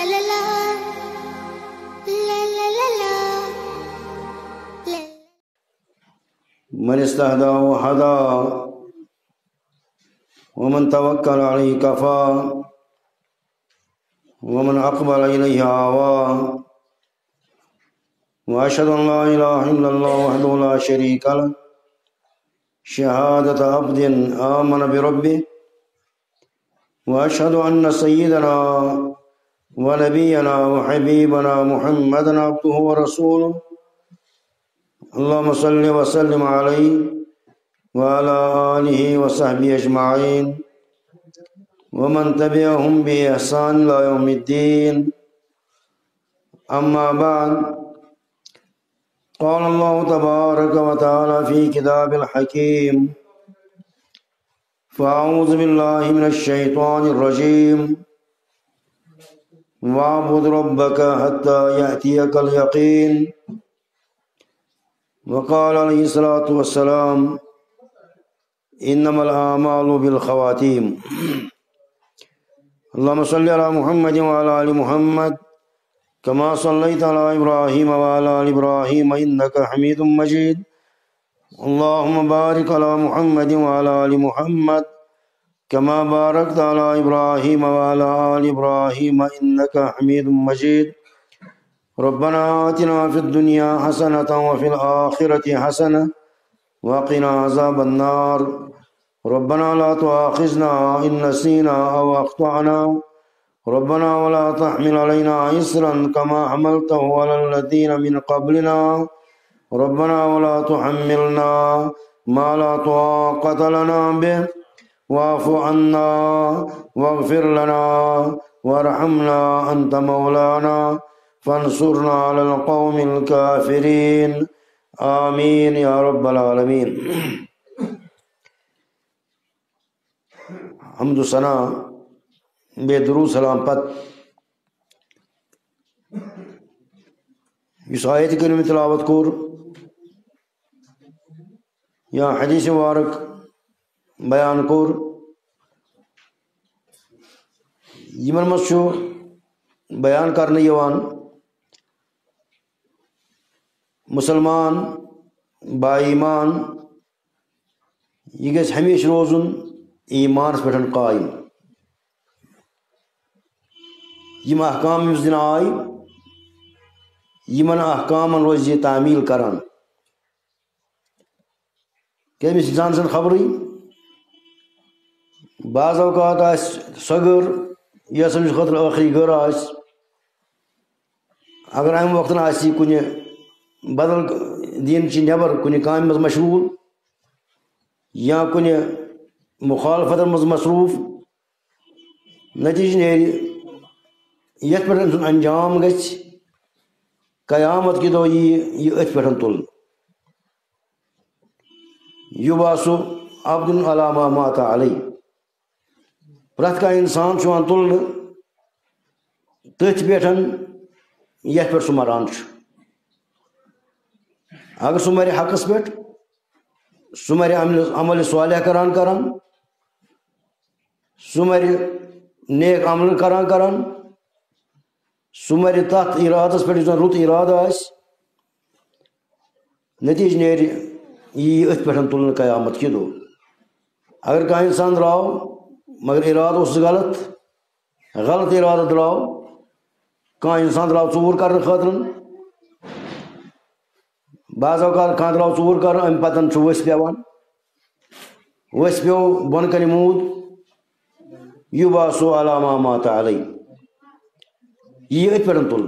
من استهدى وهدى ومن توكل عليه كفى ومن أقبل إليه آوى وأشهد أن لا إله إلا الله وحده لا شريك له شهادة عبد آمن بربه وأشهد أن سيدنا ونبينا وحبيبنا محمدا عبده ورسوله اللهم صل وسلم عليه وعلى آله وصحبه أجمعين ومن تبعهم بإحسان إلى يوم الدين. أما بعد، قال الله تبارك وتعالى في كتاب الحكيم: فأعوذ بالله من الشيطان الرجيم واعبد ربك حتى يأتيك اليقين. وقال عليه الصلاة والسلام: إنما الأعمال بالخواتيم. اللهم صل على محمد وعلى آل محمد كما صليت على إبراهيم وعلى آل إبراهيم إنك حميد مجيد. اللهم بارك على محمد وعلى آل محمد كما باركت على إبراهيم وعلى آل إبراهيم إنك حميد مجيد. ربنا آتنا في الدنيا حسنة وفي الآخرة حسنة وقنا عذاب النار. ربنا لا تؤاخذنا إن نسينا أو أخطأنا. ربنا ولا تحمل علينا إصرا كما حملته على الذين من قبلنا. ربنا ولا تحملنا ما لا طاقة لنا به واعف عنا واغفر لنا وارحمنا أنت مولانا فانصرنا على القوم الكافرين. آمین یا رب العالمین. حمد و ثنا بے درود سلام پت اس آیت کریمہ تلاوت کور یا حدیث مبارک بیان کور یمن مس بیان کرنے یوان مسلمان با ایمان یہ گژھِ ہمیشہ روزن ایمانس پہ قائم. یم احکام یس دن آئی یمن احکامن روز یہ تعمیل کران. کہ أمس انسان سن خبرٕے بعض اوقات آسہِ سۄ گٔر یۄس أمِس خٲطرٕ ٲخری گٔر آسہِ. اگر امہِ وقتن آسہِ یہِ کُنہِ بدل دین چہِ نٮ۪بر کُنہِ کامہِ منٛز مشغوٗل یا کُنہِ مخالفتن منٛز مصروٗف نتیجہ نیرِ یتھ پٮ۪ٹھ أمۍ سُنٛد انجام گژھِ قیامت کہِ دۄہ یی أتھۍ پٮ۪ٹھ تُلنہٕ. یُبعثُ عبدٌ علی ما مات علیہ. پرٛٮ۪تھ کانٛہہ اِنسان چھُ یِوان تُلنہٕ تٔتھۍ پٮ۪ٹھ یتھ پٮ۪ٹھ سُہ مران چھُ. اگر سُہ مرِ حقس پٮ۪ٹھ سُہ مرِ عملِ صالح کران سُہ مرِ نیک عمل کران سُہ مرِ تتھ ارادس پٮ۪ٹھ یُس زن رُت ارادٕ آسہِ. نتیجہ نیرِ یی أتھۍ پٮ۪ٹھ تُلنہٕ قیامت کہِ دۄہ. اگر کانٛہہ اِنسان درٛاو مگر ارادٕ اوسُس غلط ارادٕ درٛاو. کانٛہہ اِنسان درٛاو ژوٗر کرنہٕ خٲطرٕ. بعض اوقات کانٛہہ درٛاو ژوٗر کرنہٕ اَمہِ پتہٕ چھُ ؤسۍ پٮ۪وان. ؤسۍ پیوٚو بۄنہٕ کنہِ موٗد. یُبعثُ علی ما مات علیہ. یی أتھۍ پٮ۪ٹھ تُلنہٕ.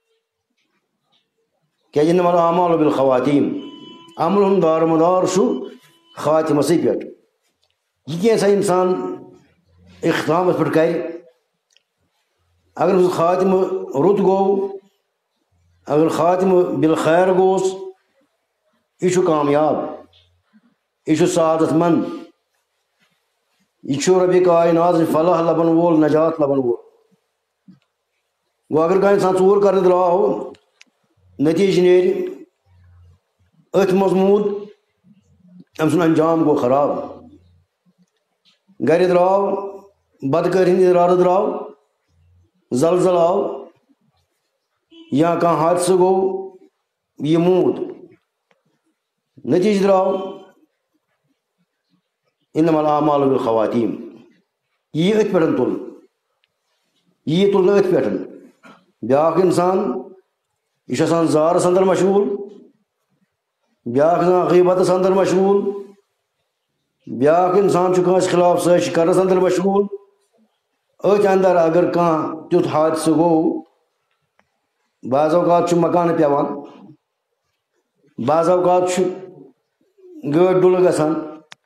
کیٛازِ اِنما الاعمال بالخواتیٖم. عملہِ ہُنٛد دارمدار چھُ خاتمسٕے پٮ۪ٹھ. یہِ کینٛژھا اِنسان اختتامس پٮ۪ٹھ کرِ اگر خاتمہٕ رُت گوٚو اگر خاتمہٕ بالخیر گوس یہِ چھُ کامیاب یہِ چھُ سعادت مند یہ ربِ کائنات فلاح لبن وول نجات لبن وول. گوٚو اگر کانٛہہ اِنسان ژوٗر کرنہِ درٛاو نتیجہ نیرِ أتھۍ منٛز موٗد أمۍ سُنٛد انجام گوٚو خراب. گرِ درٛاو بدکٲری ہُنٛد ارادٕ درٛاو زلزل آو یا کانٛہہ حادثہ گوٚو یہِ موٗد نتیجہ درٛاو انما الاعمال بالخواتیم یہِ أتھۍ پٮ۪ٹھ تُل یہِ تُل أتھۍ پٮ۪ٹھ بیٛاکھ اِنسان یہِ چھُ آسان زارس اندر مشغوٗل بیٛاکھ اِنسان غیبتس اندر مشغوٗل بیٛاکھ اِنسان چھُ کٲنٛسہِ خلاف سٲزش کرنس اندر مشغوٗل أتھۍ اندر اگر کانٛہہ تیُتھ حادثہ گوٚو بعض اوقات چھُ مکانہٕ پیٚوان بعض اوقات چھُ گٲڑۍ ڈُلہٕ گژھان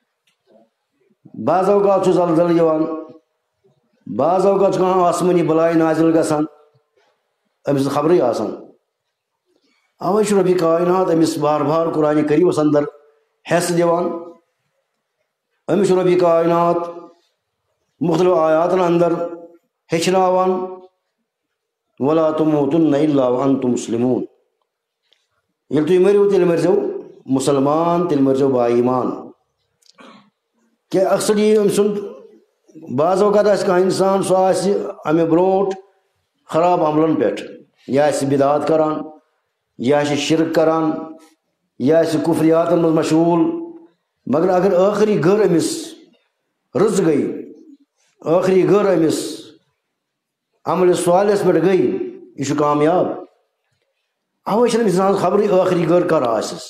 بعض اوقات چھُ زلزلہٕ یِوان بعض اوقات چھُ کانٛہہ آسمٲنی بلاے نازل گژھان أمِس نہٕ خبرٕے آسان اوے چھُ رۄبہِ کائنات أمِس بار بار قرآنِ کریٖمس اندر حصہٕ دِوان أمِس چھُ رۄبہِ کائنات مختلف آیاتن اندر ہیٚچھناوان ولا تموتن الا وانتم مسلمون ییٚلہِ تُہۍ مٔرِو تیٚلہِ مٔرزیٚو مُسلمان تیٚلہِ مٔرزیٚو با ایمان کہ اکثر یہِ أمۍ سُنٛد بعض اوقات آسہِ کانٛہہ اِنسان سُہ آسہِ اَمہِ برونٛٹھ خراب عملن پٮ۪ٹھ یہِ آسہِ بدعات کران یہِ آسہِ شرک کران یہِ آسہِ کفریاتن منٛز مشغوٗل مگر اگر ٲخری گٔر أمِس رٕژ گٔے ٲخری گٔر أمِس عملِ صالحس پٮ۪ٹھ گٔے یہِ چھُ کامیاب اوے چھنہٕ اِنسانس خبرٕے ٲخری گٔر کر آسٮ۪س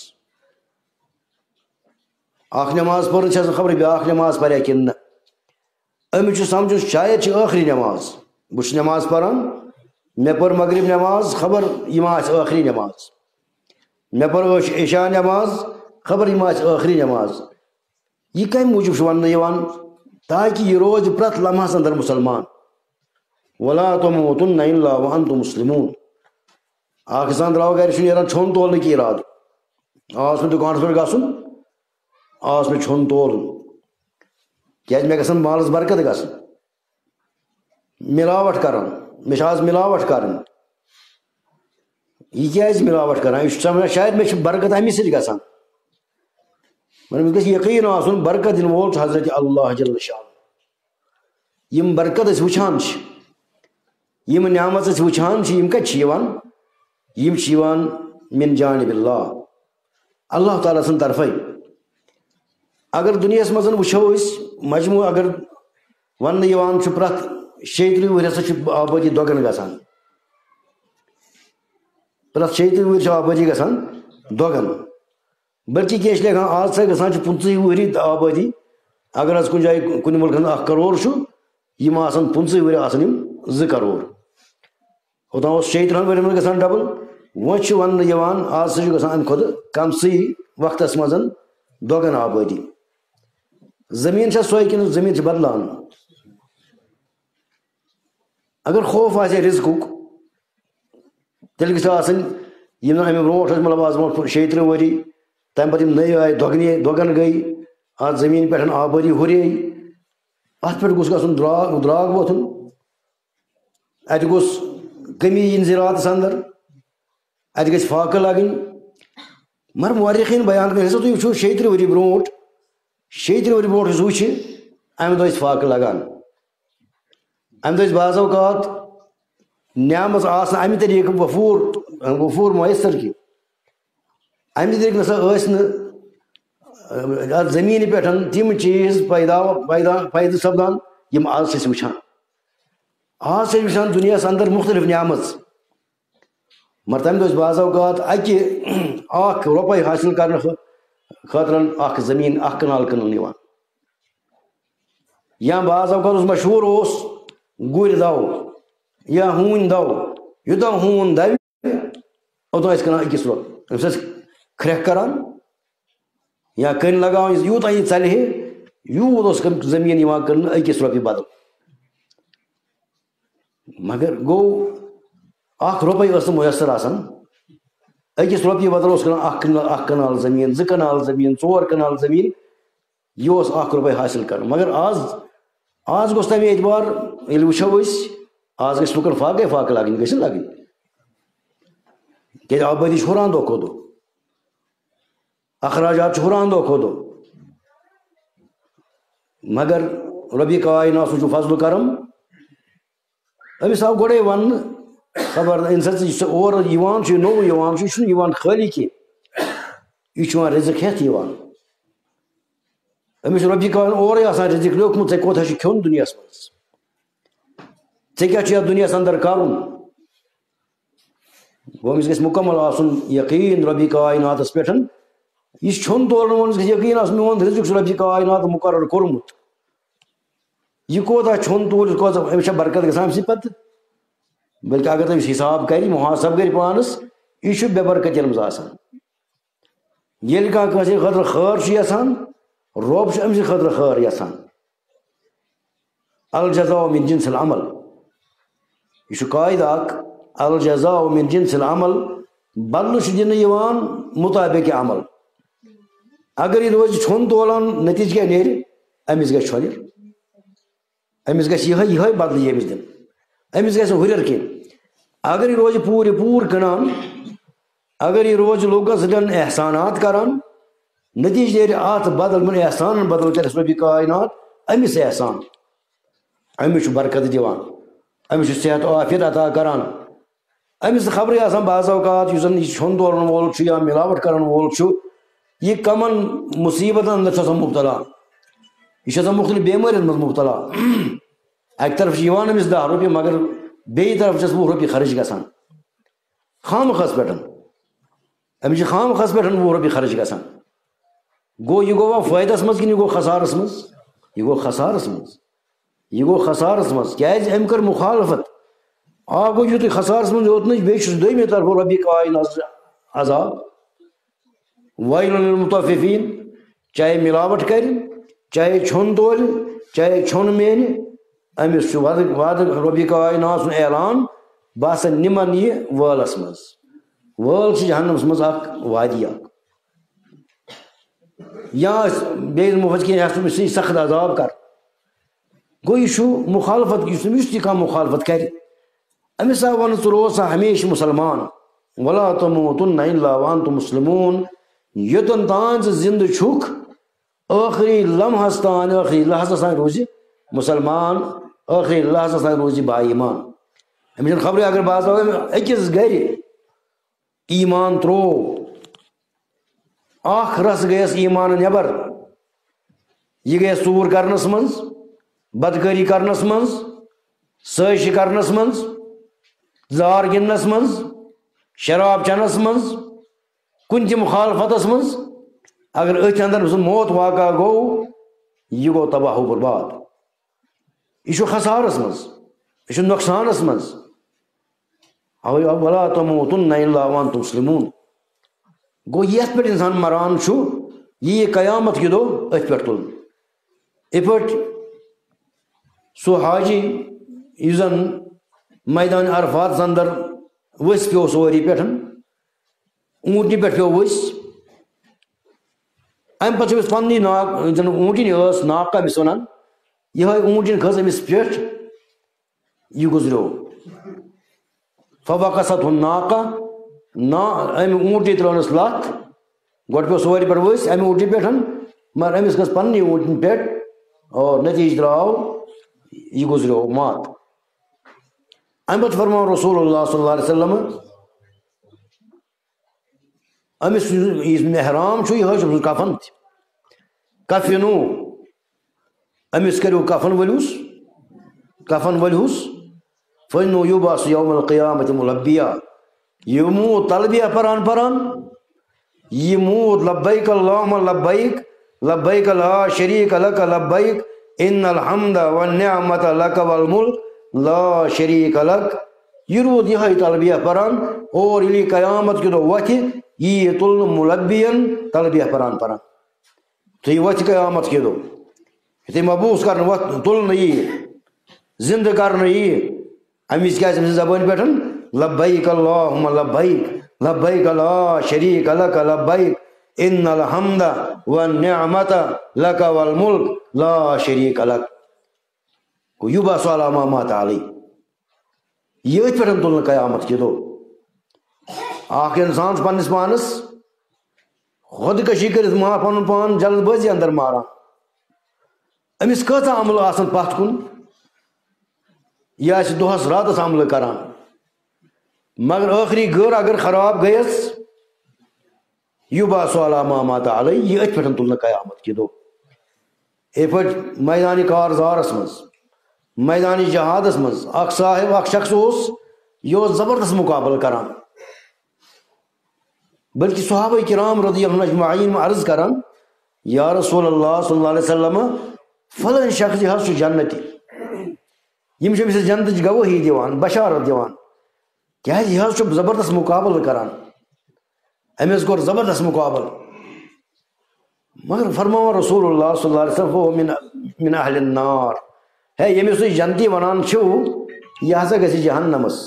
اکھ نٮ۪ماز پٔرٕن چھس نہٕ خبرٕے بیٛاکھ نٮ۪ماز پریا کِنہٕ نہ أمِس چھُ سمجھُن شاید چھِ ٲخری نٮ۪ماز بہٕ چھُس نٮ۪ماز پران مےٚ پٔر مغرب نٮ۪ماز خبر یہِ ما آسہِ ٲخری نٮ۪ماز مےٚ پٔر عشاء نٮ۪ماز خبر یہِ ما آسہِ ٲخری نٮ۪ماز یہِ کمہِ موٗجوٗب چھُ وننہٕ یِوان تاکہِ یہِ روزِ پرٛٮ۪تھ لمحس اندر مُسلمان ولا تموتن الا وانتم مسلمون اکھ اِنسان درٛاو گرِ چھُ نیران چھوٚن تولنٕکۍ اِرادٕ آز مےٚ دُکانس پٮ۪ٹھ گژھُن آز مےٚ چھوٚن تولُن کیٛازِ مےٚ گژھن مالس برکت گژھٕنۍ ملاوٹ کران مےٚ چھِ آز ملاوٹ کرٕنۍ یہِ کیٛازِ ملاوٹ کران یہِ چھُ سمجھان شاید مےٚ چھِ برکت امی سۭتۍ گژھان مگر أمِس گژھِ یقیٖن آسُن برکت دِنہٕ وول چھُ حضرت اللہ جل شانہ یِم برکت أسۍ وٕچھان چھِ یِم نعمت أسۍ وٕچھان چھِ یِم کتہِ چھِ یِوان یِم چھِ یِوان من جانب اللہ اللہ تعالیٰ سٕنٛدِ طرفے اگر دُنیاہس منٛز وٕچھو أسۍ مجموٗع اگر وننہٕ یِوان چھُ پرٛٮ۪تھ 36 ؤری ہسا چھِ آبٲدی دۄگن گژھان پرٛٮ۪تھ 36 ؤری چھِ آبٲدی گژھان دۄگن بلکہِ کیٛاہ چھِ لیکھان آز ہسا گژھان چھِ 25 ؤری آبٲدی اگر حظ کُنہِ جایہِ کُنہِ مُلکس منٛز 1 کرور چھُ یِم آسان 25 ؤری آسان یِم 2 کرور اوٚتام اوس 36 ؤرین منٛز گژھان ڈبل وۄنۍ چھُ وننہٕ یِوان آز ہسا چھُ گژھان امہِ کھۄتہٕ کمسٕے وقتس منٛز دۄگن آبٲدی زٔمیٖن چھا سۄے کِنہٕ زٔمیٖن چھِ بدلان اگر خوف آسہِ ہے رِزقُک تیٚلہِ گژھِ آسٕنۍ یِم زن امہِ برونٛٹھ ٲسۍ مطلب آز برونٛٹھ 36 ؤری تمہِ پتہٕ یِم نٔے آیہِ دۄگن گٔے اتھ زٔمیٖن پٮ۪ٹھ آبٲدی ہُرے اتھ پٮ۪ٹھ گوٚژھ گژھُن درٛاگ وۄتھُن اتہِ گوٚژھ کٔمی یِنۍ زِراعتس اندر اتہِ گژھِ فاقہٕ لگٕنۍ مگر مورخیٖن بیان کران ہسا تُہۍ وٕچھو 36 ؤری برونٛٹھ 36 ؤری برونٛٹھ یُس وٕچھِ امہِ دۄہ ٲسۍ فاقہٕ لگان امہِ دۄہ ٲسۍ بعض اوقات نعمژ آسان امہِ طریٖقہٕ وفوٗر مۄیسر کہِ امہِ طریٖقہٕ نسا ٲسۍ نہٕ اتھ زٔمیٖنہِ پٮ۪ٹھ تِم چیٖز پٲیدٕ سپدان یِم آز چھِ أسۍ وٕچھان آز چھِ أسۍ وٕچھان دُنیاہس اندر مختلف نعمژ مگر تمہِ دۄہ ٲسۍ بعض اوقات اکھ رۄپے حٲصِل کرنہٕ خٲطرٕ اکھ زٔمیٖن 1 کنال کٕننہٕ یِوان یا بعض اوقات اوس مشہوٗر اوس گُرۍ دو یا ہوٗنۍ دو یوٗتاہ ہوٗن دَوِ اوٚتام ٲسۍ کٕنان 1 رۄپیہِ أمِس ٲسۍ کھرٛٮ۪کھ کران یا کٔنۍ لگاوان یوٗتاہ یہِ ژلہِ ہے یوٗت اوس زٔمیٖن یِوان کٕننہٕ 1 رۄپیہِ بدل مگر گوٚو 1 رۄپے ٲس نہٕ مۄیسر آسان 1 رۄپیہِ بدل اوس کٕنان 1 کنال زٔمیٖن 2 کنال زٔمیٖن 4 کنال زٔمیٖن یہِ اوس 1 رۄپے حٲصِل کران مگر آز گوٚژھ تمہِ اعتبار ییٚلہِ وٕچھو أسۍ آز گژھِ لُکن فاقے لگٕنۍ گژھِ لگٕنۍ کیٛازِ آبٲدی چھِ ہُران دۄہ کھۄتہٕ دۄہ اخراجات چھِ ہُران دۄہ کھۄتہٕ دۄہ مگر رۄبہِ کائنات سُنٛد چھُ فضلُ کرم أمس آو گۄڈے وننہٕ خبر اِنسان یُس اورٕ یِوان چھُ نوٚو یِوان چھُ یہِ چھُنہٕ یِوان خٲلی کینٛہہ یہِ چھُ یِوان رِزق ہٮ۪تھ یِوان أمِس چھُ رۄبہِ کالن اورَے آسان رِزق لیوٚکھمُت ژےٚ کوتاہ چھُ کھیوٚن دُنیاہس منٛز ژےٚ کیٛاہ چھُ یتھ دُنیاہس انٛدر کرُن گوٚو أمِس گژھِ مُکمل آسُن یقیٖن رۄبہِ کایناتس پٮ۪ٹھ یہِ چھُ کھیوٚن تولن وٲلِس گژھِ یقیٖن آسُن میون رِزق چھُ رۄبہِ کاینات مُقرر کوٚرمُت یہِ کوتاہ چھوٚن توٗلِتھ کوتاہ أمِس چھا برکت گژھان اَمہِ سۭتۍ پتہٕ بٔلکہِ اگر تٔمِس حِساب کرِ محاسب کرِ پانس یہِ چھُ بے برکتی منٛز آسان ییٚلہِ کانٛہہ کٲنٛسہِ خٲطرٕ خٲر چھُ یژھان رۄب چھُ أمۍ سٕنٛدِ خٲطرٕ خٲر یژھان الجزاء من جنس العمل یہ چھُ قاعدٕ اکھ الجزاء من جنس العمل بدلہٕ چھُ دِنہٕ یِوان مُطابِق عمل اگر یہِ روزِ چھوٚن تولان نتیٖجہٕ کیٛاہ نیرِ أمِس گژھِ چھۄنِر أمِس گژھِ یِہے بدلہٕ یہِ أمِس دِنہٕ أمِس گژھِ نہٕ ہُرٮ۪ر کینٛہہ اگر یہِ روزِ پوٗرٕ کٕنان اگر یہِ روزِ لوٗکن سۭتۍ احسانات کران نتیٖجہٕ نیرِ اتھ بدل یِمن احسانن بدل کرٮ۪س رۄبہِ کاینات أمِس احسان أمِس چھُ برکت دِوان أمِس چھُ صحت و عافیت عطا کران أمِس نہٕ خبرٕے آسان بعض اوقات یُس زن یہِ چھوٚن تولن وول چھُ یا مِلاوٹ کرن وول چھُ یہِ کمن مُصیبتن انٛدر چھُ آسان مُبتلا یہِ چھُ آسان مُختلف بٮ۪مٲرٮ۪ن منٛز مُبتلا اکہِ طرف چھِ یِوان أمِس 10 رۄپیہِ مگر بیٚیہِ طرف چھس 20 رۄپیہِ خرٕچ گژھان خامخس پٮ۪ٹھ أمِس چھِ خامخس پٮ۪ٹھ 20 رۄپیہِ خرٕچ گژھان گوٚو یہِ گوٚوا فٲیدس منٛز کِنہٕ یہِ گوٚو خسارس منٛز یہِ گوٚو خسارس منٛز یہِ گوٚو خسارس منٛز کیٛازِ أمۍ کٔر مُخالفت اکھ گوٚو یُتُے خسارس منٛز یوت نہٕ بیٚیہِ چھُس دوٚیمہِ طرفہٕ رۄبہِ کاینات عذاب وَیْلٌ لِلْمُطَفِّفِیٖن چاہے مِلاوٹ کرِ چاہے چھوٚن تولہِ چاہے چھوٚن مینہِ أمِس چھُ وعدٕ رۄبہِ کاینات سُنٛد اعلان بہٕ ہسا نِمن یہِ وٲلس منٛز وٲل چھِ جہنمس منٛز اکھ وادی اکھ یا بیٚیہِ مُفت کینٛہہ یَتھ أمِس سخت عذاب کر گوٚو یہِ چھُ مُخالفت یُس تہِ کانٛہہ مُخالفت کرِ أمِس آو وننہٕ ژٕ روز سا ہمیشہٕ مُسلمان وَلا تَموٗتُنَّ إِلَّا وَأَنتُم مُسلِموٗن یوٚتن تانۍ ژٕ زِندٕ چھُکھ ٲخری لمحس تانۍ ٲخری لحظس تانۍ روزِ مُسلمان ٲخری لحظس تانۍ روزِ با ایمان أمِس چھنہٕ خبرٕے اگر بعض أکِس گرِ ایمان تروو اکھ رس گٔیس ایمان نٮ۪بر یہِ گٔیس ژوٗر کرنس منٛز بدکٲری کرنس منٛز سٲزشہِ کرنس منٛز زار گِنٛدنس منٛز شراب چٮ۪نس منٛز کُنہِ تہِ مُخالفتس منٛز اگر أتھۍ انٛدر سُہ موت واقع گوٚو یہِ گوٚو تباہ و برباد یہِ چھُ خسارس منٛز یہِ چھُ نۄقصانس منٛز وَلا تَموٗتُنَّ إِلَّا وَأَنتُم مُسْلِموٗن گوٚو یتھ پٮ۪ٹھ انسان مران چھُ یہِ یِیہِ قیامت کہِ دۄہ أتھۍ پٮ۪ٹھ تُلنہٕ یِتھ پٲٹھۍ سُہ حاجی یُس زن میدان عرفاتس انٛدر ؤسۍ پیوٚو سورِ پٮ۪ٹھ اوٗنٛٹنہِ پٮ۪ٹھ پیوٚو ؤسۍ امہِ پتہٕ چھُ أمِس پننی یُس زن اوٗنٛٹِنۍ ٲس ناقہ أمِس ونان یِہے اوٗنٛٹِنۍ کھٔژ أمِس پٮ۪ٹھ یہِ گُزریو فَوَقَصَتْهُ النَّاقَةُ أمۍ اوٗنٛٹنہِ ترٲونَس لَتھ گۄڈٕ پیوٚو سورِ پٮ۪ٹھ ؤسۍ اَمہِ اوٗنٛٹنہِ پٮ۪ٹھ مگر أمِس کھٔژ پننی اوٗنٛٹنہِ پٮ۪ٹھ اور نتیٖجہٕ درٛاو یہِ گُزریو مات امہِ پتہٕ فرماو رسول اللہ صلی اللہ علیہ وسلم أمِس یُس محرام چھُ یِہوے چھُ کفن تہِ کفنوٗ أمِس کٔرِو کفن ؤلۍہوٗس فَإِنَّهُ يُبْعَثُ يَوْمَ الْقِيَامَةِ مُلَبِّيًا یہِ موٗد تلبیہ پران یہِ موٗد لبیک اللہُمَّ لبیک لبیک لا شریٖک لَکَ لبیک اِنَّ الْحَمْدَ وَالنِّعْمَةَ لَکَ وَالْمُلْکُ لا شریٖک لَک یہِ روٗد یِہے تلبیہ پران اور ییٚلہِ یہِ قیامت کہِ دۄہ وۄتھِ یہِ یِیہِ تُلنہٕ مُلبِین تلبیہ پران تہٕ یہِ وۄتھِ قیامت کہِ دۄہ یُتھُے مبوٗس کرنہٕ تُلنہٕ یِیہِ زِندٕ کرنہٕ یِیہِ اَمہِ وِزِ کیٛاہ آسہِ أمۍ سٕنٛزِ زبٲنۍ پٮ۪ٹھ لبیک اللہُمَّ لبیک لبیک لا شریٖک لَکَ لبیک اِنَّ الْحَمْدَ وَالنِّعْمَةَ لَکَ وَالْمُلْکُ لا شریٖک لَک گوٚو یُبعثُ عَلیٰ مَا مَاتَ عَلَیْہِ یہِ أتھۍ پٮ۪ٹھ تُلنہٕ قیامت کہِ دۄہ اکھ انسان چھُ پننِس پانس خۄدکٔشی کٔرِتھ پنُن پان جلد بٲزی انٛدر ماران أمِس کۭژاہ عملہٕ آسان پتھ کُن یہ آسہِ دۄہس راتس عملہٕ کران مگر ٲخری گٔر اگر خراب گٔیَس یُبعثُ علیٰ ما مات علیہ یہ أتھۍ پٮ۪ٹھ تُلنہٕ قیامت کہِ دۄہ یِتھۍ پٲٹھۍ میدانِ کارزارس منٛز میدانِ جہادس منٛز اکھ صاحب اکھ شخص اوس یہِ اوس زبردست مُقابلہٕ کران بلکہ صحابہ کرام رضی اللہ عنہم اجمعین عرض کران یا رسول اللہ صلی اللہ علیہ وسلم فلٲنۍ شخص یہِ حظ چھُ جنتی یِم چھِ أمِس جنتٕچ گوٲہی دِوان بشارت دِوان کیٛازِ یہِ حظ چھُ زبردست مُقابلہٕ کران أمِس کوٚر زبردست مُقابلہٕ مگر فرماوان رسول اللہ صلی اللہ علیہ وسلم فہو من اہل النار ہے ییٚمِس تُہۍ جنتی ونان چھِو یہِ ہسا گژھِ جہنمس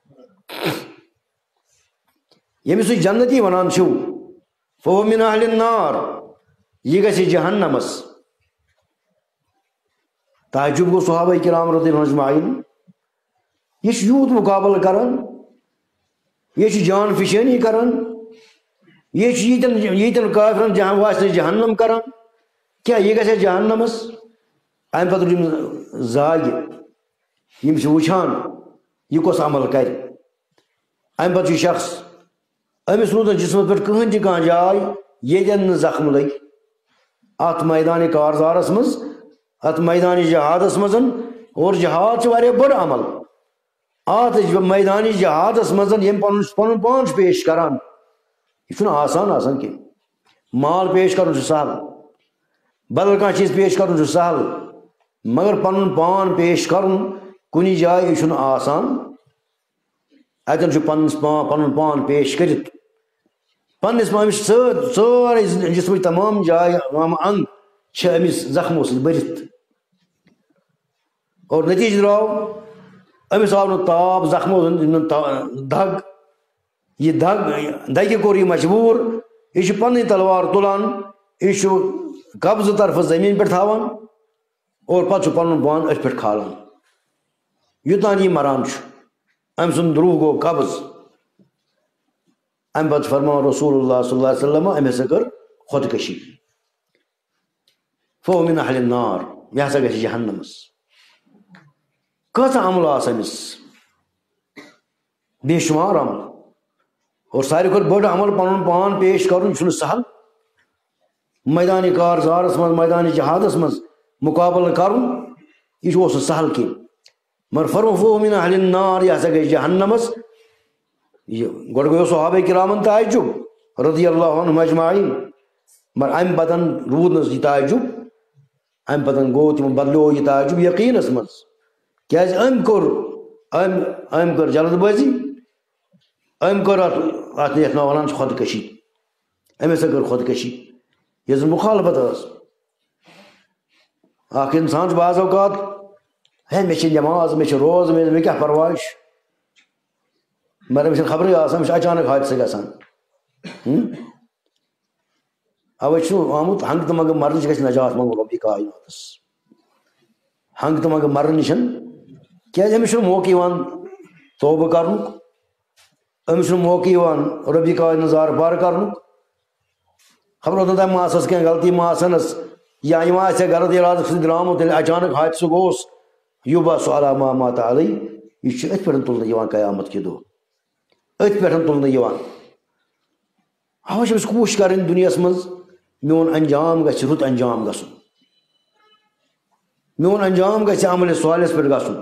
ییٚمِس تُہۍ جنتی ونان چھِو فہو من اہل النار یہِ گژھِ جہنمس تعجب گوٚو صحابہ کرام رضی اللہ عنہم اجمعین یہ چھُ یوٗت مُقابلہٕ کران یہ چھُ جان فِشٲنی کران یہ چھُ ییٖتٮ۪ن کافرن جہاں واسہِ جہنم کران کیٛاہ یہِ گژھِ جہنمس امہِ پتہٕ یِم زاگہِ یِم چھِ وٕچھان یہِ کۄس عمل کرِ امہِ پتہٕ چھُ شخص أمِس روٗد نہٕ جسمس پٮ۪ٹھ کٕہٕنۍ تہِ کانٛہہ جاے ییٚتٮ۪ن نہٕ زخم لٔگۍ اتھ میدانِ کارزارس منٛز اتھ میدانِ جہادس منٛز اور جہاد چھُ واریاہ بٔڑ عمل اتھ میدانِ جہادس منٛز ییٚمہِ پنُن پان چھُ پیش کران یہ چھُنہٕ آسان آسان کینٛہہ مال پیش کرُن چھُ سہل بدل کانٛہہ چیٖز پیش کرُن چھُ سہل مگر پنُن پان پیش کرُن کُنہِ جایہِ یہِ چھُنہٕ آسان اتٮ۪ن چھُ پنُن پان پیش کٔرِتھ پننِس أمِس چھِ سٲرے جسمٕچ تمام جایہِ تمام انگ چھِ أمِس زخمو سۭتۍ بٔرِتھ اور نتیٖجہٕ درٛاو أمِس آو نہٕ تاپ زخمو دگ یہ دگہِ کوٚر یہِ مجبوٗر یہِ چھُ پنٕنۍ تلوار تُلان یہِ چھُ قبضہٕ طرفہٕ زٔمیٖن پٮ۪ٹھ تھاوان اور پتہٕ چھُ پنُن پان أتھۍ پٮ۪ٹھ کھالان یوٚتانۍ یہِ مران چھُ أمۍ سُنٛد روح گوٚو قبض امہِ پتہٕ چھُ فرماوان رسول اللہ صلی اللہ علیہ وسلم أمۍ ہسا کٔر خۄدکٔشی فہو من اہل النار یہِ ہسا گژھِ جہنمس کۭژاہ عملہٕ آسہٕ أمِس بے شُمار عمل اور ساروی کھۄتہٕ بٔڑ عمل پنُن پان پیش کرُن یہِ چھُنہٕ سہل میدانِ کارزارس منٛز میدانِ جہادس منٛز مُقابلہٕ کرُن یہِ اوس نہٕ سہل کینٛہہ مگر فرمو فہو من اہل النار یہِ ہسا گژھِ جہنمس یہِ گۄڈٕ گوٚو صحابہ کرامن تعجب رضی اللہ عنہم اجمعین مگر امہِ پتہٕ روٗد نہٕ یہِ تعجب امہِ پتہٕ گوٚو تِمو بدلیو یہِ تعجب یقیٖنس منٛز کیٛازِ أمۍ کٔر جلد بٲزی أمۍ کٔر اتھ یتھ ناو ونان چھِ خۄدکٔشی أمۍ ہسا کٔر خۄدکٔشی یۄس زن مُخالفت ٲس اکھ انسان چھُ بعض اوقات ہے مےٚ چھِ نٮ۪ماز مےٚ چھِ روزٕ مےٚ کیٛاہ پرواے چھُ مگر أمِس چھنہٕ خبرٕے آسان أمِس چھُ اچانک حٲدثہٕ گژھان اوے چھُ آمُت ہنگہٕ تہٕ منگہٕ مرنہٕ نِش گژھِ نجات منگُن رۄبِ کایناتس ہنگہٕ تہٕ منگہٕ مرنہٕ نِش کیٛازِ أمِس چھُنہٕ موقعہٕ یِوان توبہٕ کرنُک أمِس چھُنہٕ موقعہٕ یِوان رۄبِ کاینات نظارٕ پار کرنُک خبر اوٚتام ما آسس کینٛہہ غلطی ما آسنس یا یہِ ما آسہِ ہا غرض ارادٕ سۭتۍ درٛامُت ییٚلہِ اچانک حٲدثہٕ گوٚوس یُبعثُ علیٰ ما مات علیہ یہِ چھُ أتھۍ پٮ۪ٹھ تُلنہٕ یِوان قیامت کہِ دۄہ أتھۍ پٮ۪ٹھ تُلنہٕ یِوان اَوَے چھِ أمِس کوٗشِش کَرٕنۍ دُنیاہَس منٛز میون انجام گژھِ رُت انجام گژھُن میون انجام گژھِ عملِ صالحس پٮ۪ٹھ گژھُن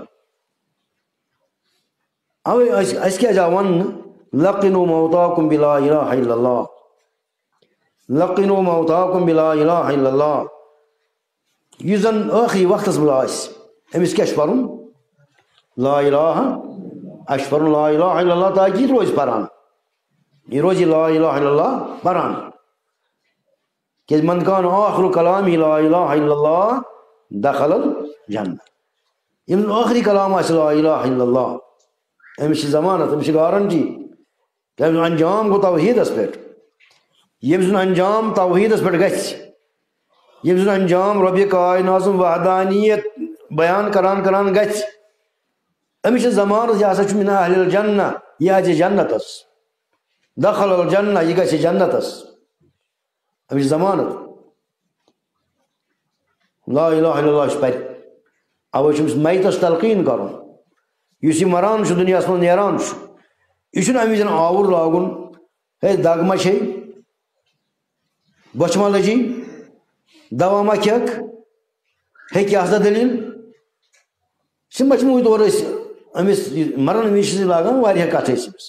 اَوے اَسہِ کیٛازِ آو وَننہٕ لقنوا موتاکم بلا الہ الا اللہ لقنوا موتاکم بلا الہ الا اللہ یُس زن ٲخری وقتس منٛز آسہِ أمِس کیٛاہ چھُ پرُن لا الہ اَسہِ چھُ پرُن لا الہ الا اللہ تاکہِ یہِ روزِ پران یہِ روزِ لا الہ الا اللہ پران کیٛازِ من کان آخرُ کلامی لا الہ الا اللہ دخل الجنہ ییٚمِس ٲخری کلام آسہِ لا الہ الا اللہ أمِس چھِ ضمانت أمِس چھِ گارنٹی کہِ أمۍ سُنٛد انجام گوٚو توحیٖدس پٮ۪ٹھ ییٚمہِ سُنٛد انجام توحیٖدس پٮ۪ٹھ گژھِ ییٚمہِ سُنٛد انجام رۄبِ کاینات سُنٛد وحدانیت بیان کران گژھِ أمِس چھِ ضمانت یہِ ہسا چھُ من اہلِ الجنہ یہِ اژِ جنتس دخل الجنہ یہِ گژھِ جنتس أمِس چھِ ضمانت لا الہ الا اللہ چھُ پرِ اَوَے چھُ أمِس میتس تلقیٖن کرُن اس مران دنیا من نیران یہ ام وز آور لاگن ہے دگ ما چھ بچ ما لجی دوا ما کھیک ہے کیا دلیل سی مجموعی طور امس مرن وز لاگان واریاہ کتھ امس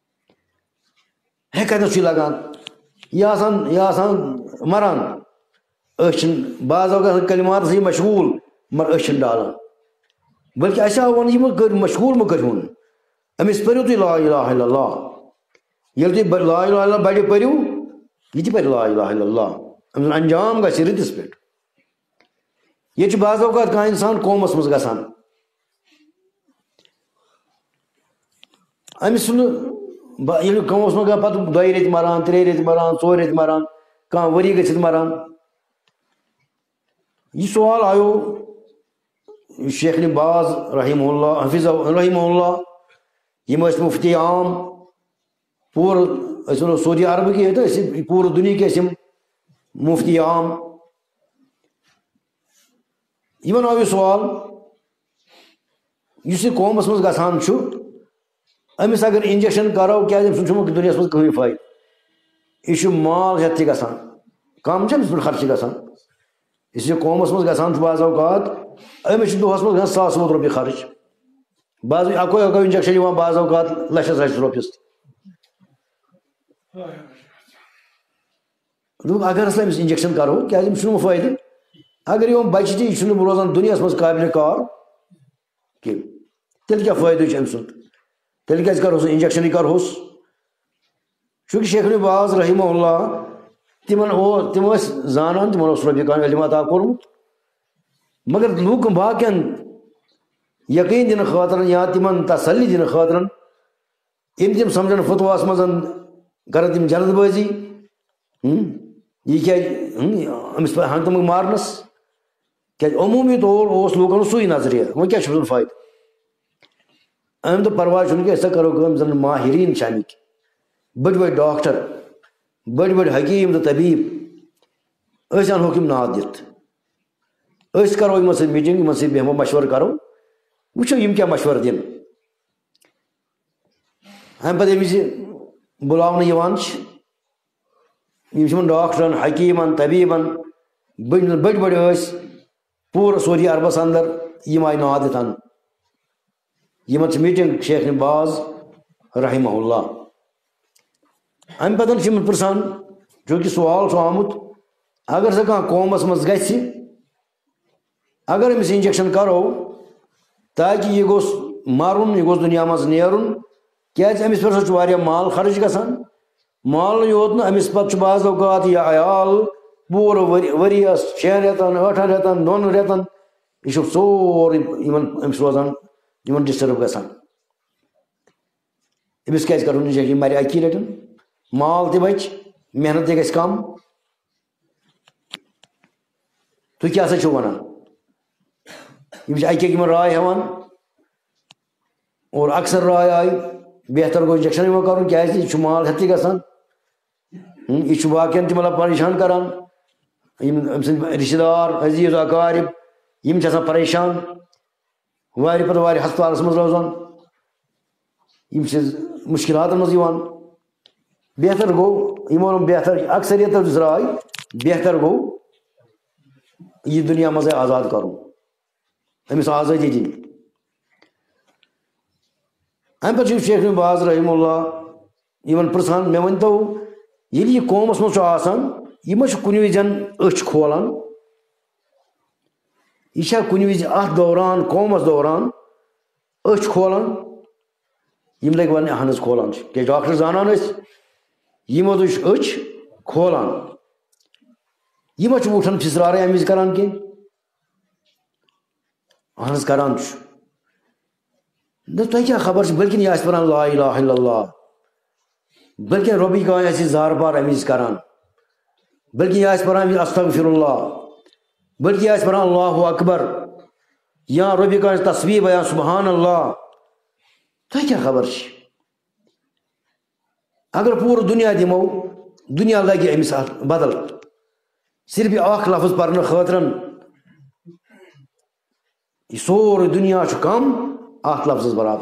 ہے کتنس لگان یہ آسان مران أچھن بعض اوقات کلمات سے مشغول مگر أچھن ڈالان بلکہ ایسا ون یہ مشغول مہ کرو امس پٔرِو تُہۍ لا الہ الا اللہ ییٚلہِ تُہۍ لا الہ الا اللہ بڑِ پٔرِو یہ تہِ پَرِ لا الہ الا اللہ أمۍ سُنٛد انجام گژھِ رٕتِس پٮ۪ٹھ ییٚتہِ چھُ بعض اوقات کانٛہہ اِنسان قومس منٛز گژھان أمِس چھُنہٕ ییٚلہِ قومس منٛز گژھِ پتہٕ 2 رٮ۪تۍ مران 3 رٮ۪تۍ مران 4 رٮ۪تۍ مران کانٛہہ ؤری گٔژھِتھ مران یہ سوال آیو شیخ ابن باز رحمہ اللہ حفظ رحمہ اللہ یم مفتی عام پور سعودی عرب کی پور دنیا کے مفتی عام یمن آو یہ سوال اس قومس مز گژھان چھُ امس اگر انجیکشن کرو کیا دنیا مز کہیں فائدہ یہ مال ہیتھ تہ گژھان کم چھ امس پہ خرچہ گژھان اس قومس مز گژھان بعض اوقات امس دہس مز گژھان 100 رۄپیہِ خرچ بعض اکو انجیکشن یوان بعض اوقات لچھس رۄپیس دوٚپ اگر ہسا امس انجیکشن کرو کیا امس چھُنہٕ فٲیدٕ اگر یِم بچہِ تہِ یہِ چھُنہٕ روزان دُنیاہس منٛز قابلِ کار کینٛہہ تیٚلہِ کیٛاہ فٲیدٕ چھُ أمۍ سُنٛد تیٚلہِ کیٛازِ کرہوس انجیکشنٕے کرہوس چوٗنٛکہِ شیخ ابن باز رحمہ اللہ تم ٲسۍ زانان تمن اوس رۄبہِ کانٛہہ علم عطا کوٚرمُت مگر لوٗکن باقین یقین دِنہٕ خٲطرٕ یا تمن تسلی دِنہٕ خٲطرٕ یِم تِم سمجھن فتواہس منٛز کرن تِم جلد بٲزی یہ کیٛازِ أمِس ہنٛگہٕ تہٕ منٛگہٕ مارنس کیٛازِ عموٗمی طور اوس لوٗکن سُے نظریہ وۄنۍ کیٛاہ چھُ اَمہِ سُنٛد فٲیدٕ أمۍ دوٚپ پرواے چھُنہٕ کینٛہہ أسۍ ہسا کرو کٲم زن ماہریٖن چھِ اَمِکۍ بٔڑۍ بٔڑۍ ڈاکٹر بٔڑۍ بٔڑۍ حکیٖم تہٕ طبیٖب أسۍ انہوکھ یِم ناد دِتھ أسۍ کرو یِمن سۭتۍ میٖٹِنٛگ یِمن سۭتۍ بیٚہمو مشورٕ کرو وٕچھو یِم کیٛاہ مشورٕ دِنۍ اَمہِ پتہٕ ییٚمہِ وِزِ بُلاونہٕ یِوان چھِ یِم چھِ یِمن ڈاکٹرن حکیٖمن طبیٖبن بٔڑۍ بٔڑۍ ٲسۍ پوٗرٕ سعودی عربس انٛدر یِم آیہِ ناد دِتھ انہٕ یِمن چھِ میٖٹِنٛگ شیخ ابن باز رحمہ اللہ امہِ پتہٕ چھِ یِمن پرژھان چوٗنٛکہِ سوال چھُ آمُت اگر سا کانٛہہ قومس منٛز گژھِ اگر أمِس انجیکشن کرو تاکہِ یہِ گوٚژھ مرُن یہِ گوٚژھ دُنیا منٛز نیرُن کیٛازِ أمِس پٮ۪ٹھ ہسا چھُ واریاہ مال خرٕچ گژھان مالنٕے یوت نہٕ أمِس پتہٕ چھُ بعض اوقات یہِ عیال پوٗرٕ ؤرِیس 6 رٮ۪تن 8 رٮ۪تن 2 رٮ۪تن یہِ چھُ سورُے یِمن أمِس روزان یِمن ڈسٹرب گژھان أمِس کیٛازِ کرُن انجیکشن یہِ مرِ اکی لٹہِ مال تہِ بچہِ محنت تہِ گژھِ کم تُہۍ کیٛاہ سا چھِو ونان یِم چھِ اکہِ یِمن راے ہٮ۪وان اور اکثر راے آیہِ بہتر گوٚو انجیکشن یِوان کرُن کیٛازِ یہِ چھُ مال ہٮ۪تھٕے گژھان یہ باقین تہ مطلب پریشان کران أمۍ سٕنٛدۍ رشتہٕ دار عزیز اقارب یِم چھِ آسان پریشان وارِ پتہٕ وارِ ہسپتالس منٛز روزان یِم چھِ مُشکلاتن منٛز یِوان بہتر گوٚو یِمو ووٚن بہتر اکثریتو دِژ راے بہتر گوٚو یہِ دُنیا منٛزٕے آزاد کرُن أمِس آزٲدی دِنۍ امہِ پتہٕ چھُ شیخ ابن باز رحمہ اللہ یِمن پرژھان مےٚ ؤنۍتو ییٚلہِ یہِ قومس منٛز چھُ آسان یہِ ما چھُ کُنہِ وِزِ أچھ کھولان یہِ چھا کُنہِ وِزِ اتھ دوران قومس دوران أچھ کھولان یِم لٔگۍ وننہِ اہن حظ کھولان چھِ کیٛازِ ڈاکٹر زانان ٲسۍ یِمو دوٚپ یہِ چھُ أچھ کھولان یہِ ما چھُ وٕٹھن پھِسرارے امہِ وِزِ کران کینٛہہ اہن حظ کران چھُ تۄہہِ کیٛاہ خبر چھِ بٔلکِن یہِ آسہِ پران لا الہ الا اللہ بلکہ رۄبٕے کانٛہہ آسہِ زار پار امہِ وِزِ کران بلکہ یہِ آسہِ پران استغفر اللہ بلکہ یہِ آسہِ پران اللہ اکبر یا رۄبہِ کانٛہہ آسہِ تسبیح بیان سبحان اللہ تۄہہِ کیٛاہ خبر چھِ اگر پوٗرٕ دُنیا دِمو دُنیا لگہِ أمِس اتھ بدل صرف یہِ اکھ لفظ پرنہٕ خٲطرٕ یہِ سورُے دُنیا چھُ کم ات لفظ برابر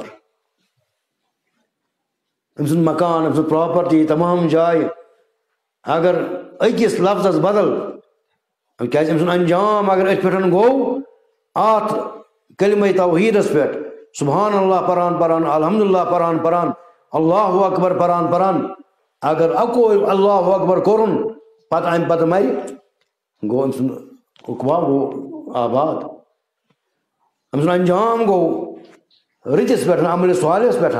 أمۍ سُنٛد مکان أمۍ سُنٛد پراپرٹی تمام جایہِ اگر أکِس لفظس بدل کیازِ أمۍ سُنٛد انجام اگر أتھۍ پٮ۪ٹھ گوٚو اتھ کلمہ توحیٖدس پٮ۪ٹھ سبحان اللہ پران پران الحمدللہ پران پران اللہ اکبر پران پران اگر اکو اللہ اکبر کوٚرُن پتہٕ امہِ پتہٕ مرِ گوٚو أمۍ سُنٛد عقبہ گوٚو آباد أمۍ سُنٛد انجام گوٚو رٕتِس پٮ۪ٹھ عملِ صالحس پٮ۪ٹھ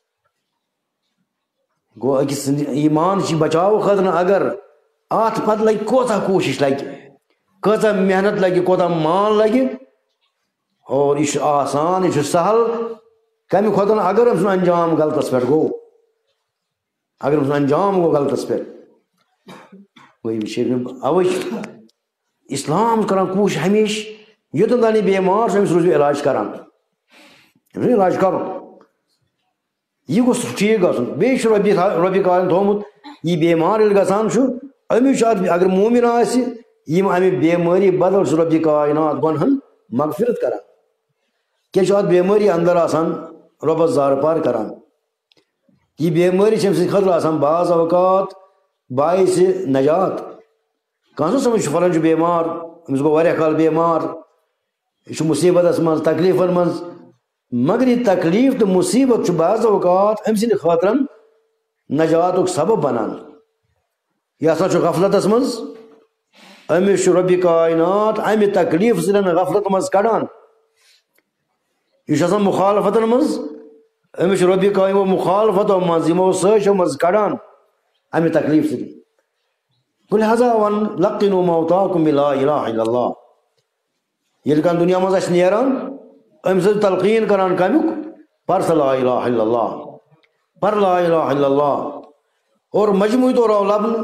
گوٚو أکِس سٕنٛدِ ایٖمان چہِ بچاو خٲطرٕ اگر اتھ پتہٕ لگہِ کوتاہ کوٗشش لگہِ کۭژاہ محنت لگہِ کوتاہ مال لگہِ اور یہ چھُ آسان یہ چھُ سہل کمہِ کھۄتہٕ اگر أمۍ سُنٛد انجام غلطس پٮ۪ٹھ گوٚو اگر أمۍ سُنٛد انجام گوٚو غلطس پٮ۪ٹھ گوٚو یہِ چھِ اوے چھُ اسلام کران کوٗشش ہمیشہ یوٚتن تام یہِ بٮ۪مار چھُ أمِس روٗزِو علاج کران أمِس چھُ علاج کرُن یہِ گوٚژھ ٹھیٖک گژھُن بیٚیہِ چھُ رۄبہِ کالن تھوٚومُت یہِ بٮ۪مار ییٚلہِ گژھان چھُ أمِس چھُ اتھ اگر مومِن آسہِ یِم امہِ بٮ۪مٲری بدل چھُ رۄبہِ کاینات گۄنہن مغفرت کران کیٛاہ چھُ اتھ بٮ۪مٲری اندر آسان رۄبس زارٕ پار کران یہِ بٮ۪مٲری چھِ أمۍ سٕنٛدِ خٲطرٕ آسان بعض اوقات باعث نجات کانٛہہ چھُ سمجھ فلٲنۍ چھُ بٮ۪مار أمِس گوٚو واریاہ کال بٮ۪مار یہِ چھُ مُصیبتس منٛز تکلیفن منٛز مگر یہِ تکلیف تہٕ مُصیبت چھُ بعض اوقات أمۍ سٕنٛدِ خٲطرٕ نجاتُک سبب بنان یہِ ہسا چھُ غفلتس منٛز أمِس چھُ رۄبہِ کاینات امہِ تکلیف سۭتۍ غفلت منٛز کڑان یہِ چھُ آسان مُخالفتن منٛز أمِس چھُ رۄبہِ کاینات مُخالفتو منٛز یِمو سٲزشو منٛز کڑان امہِ تکلیف سۭتۍ لہذا ون لقنوا موتاکم بلا الہ الا اللہ ییٚلہِ کانٛہہ دُنیا منٛز آسہِ نیران أمِس ٲسۍ تلقیٖن کران کمیُک پر سا لا الہ الا اللہ پر لا الہ الا اللہ اور مجموعی طور آو لبنہٕ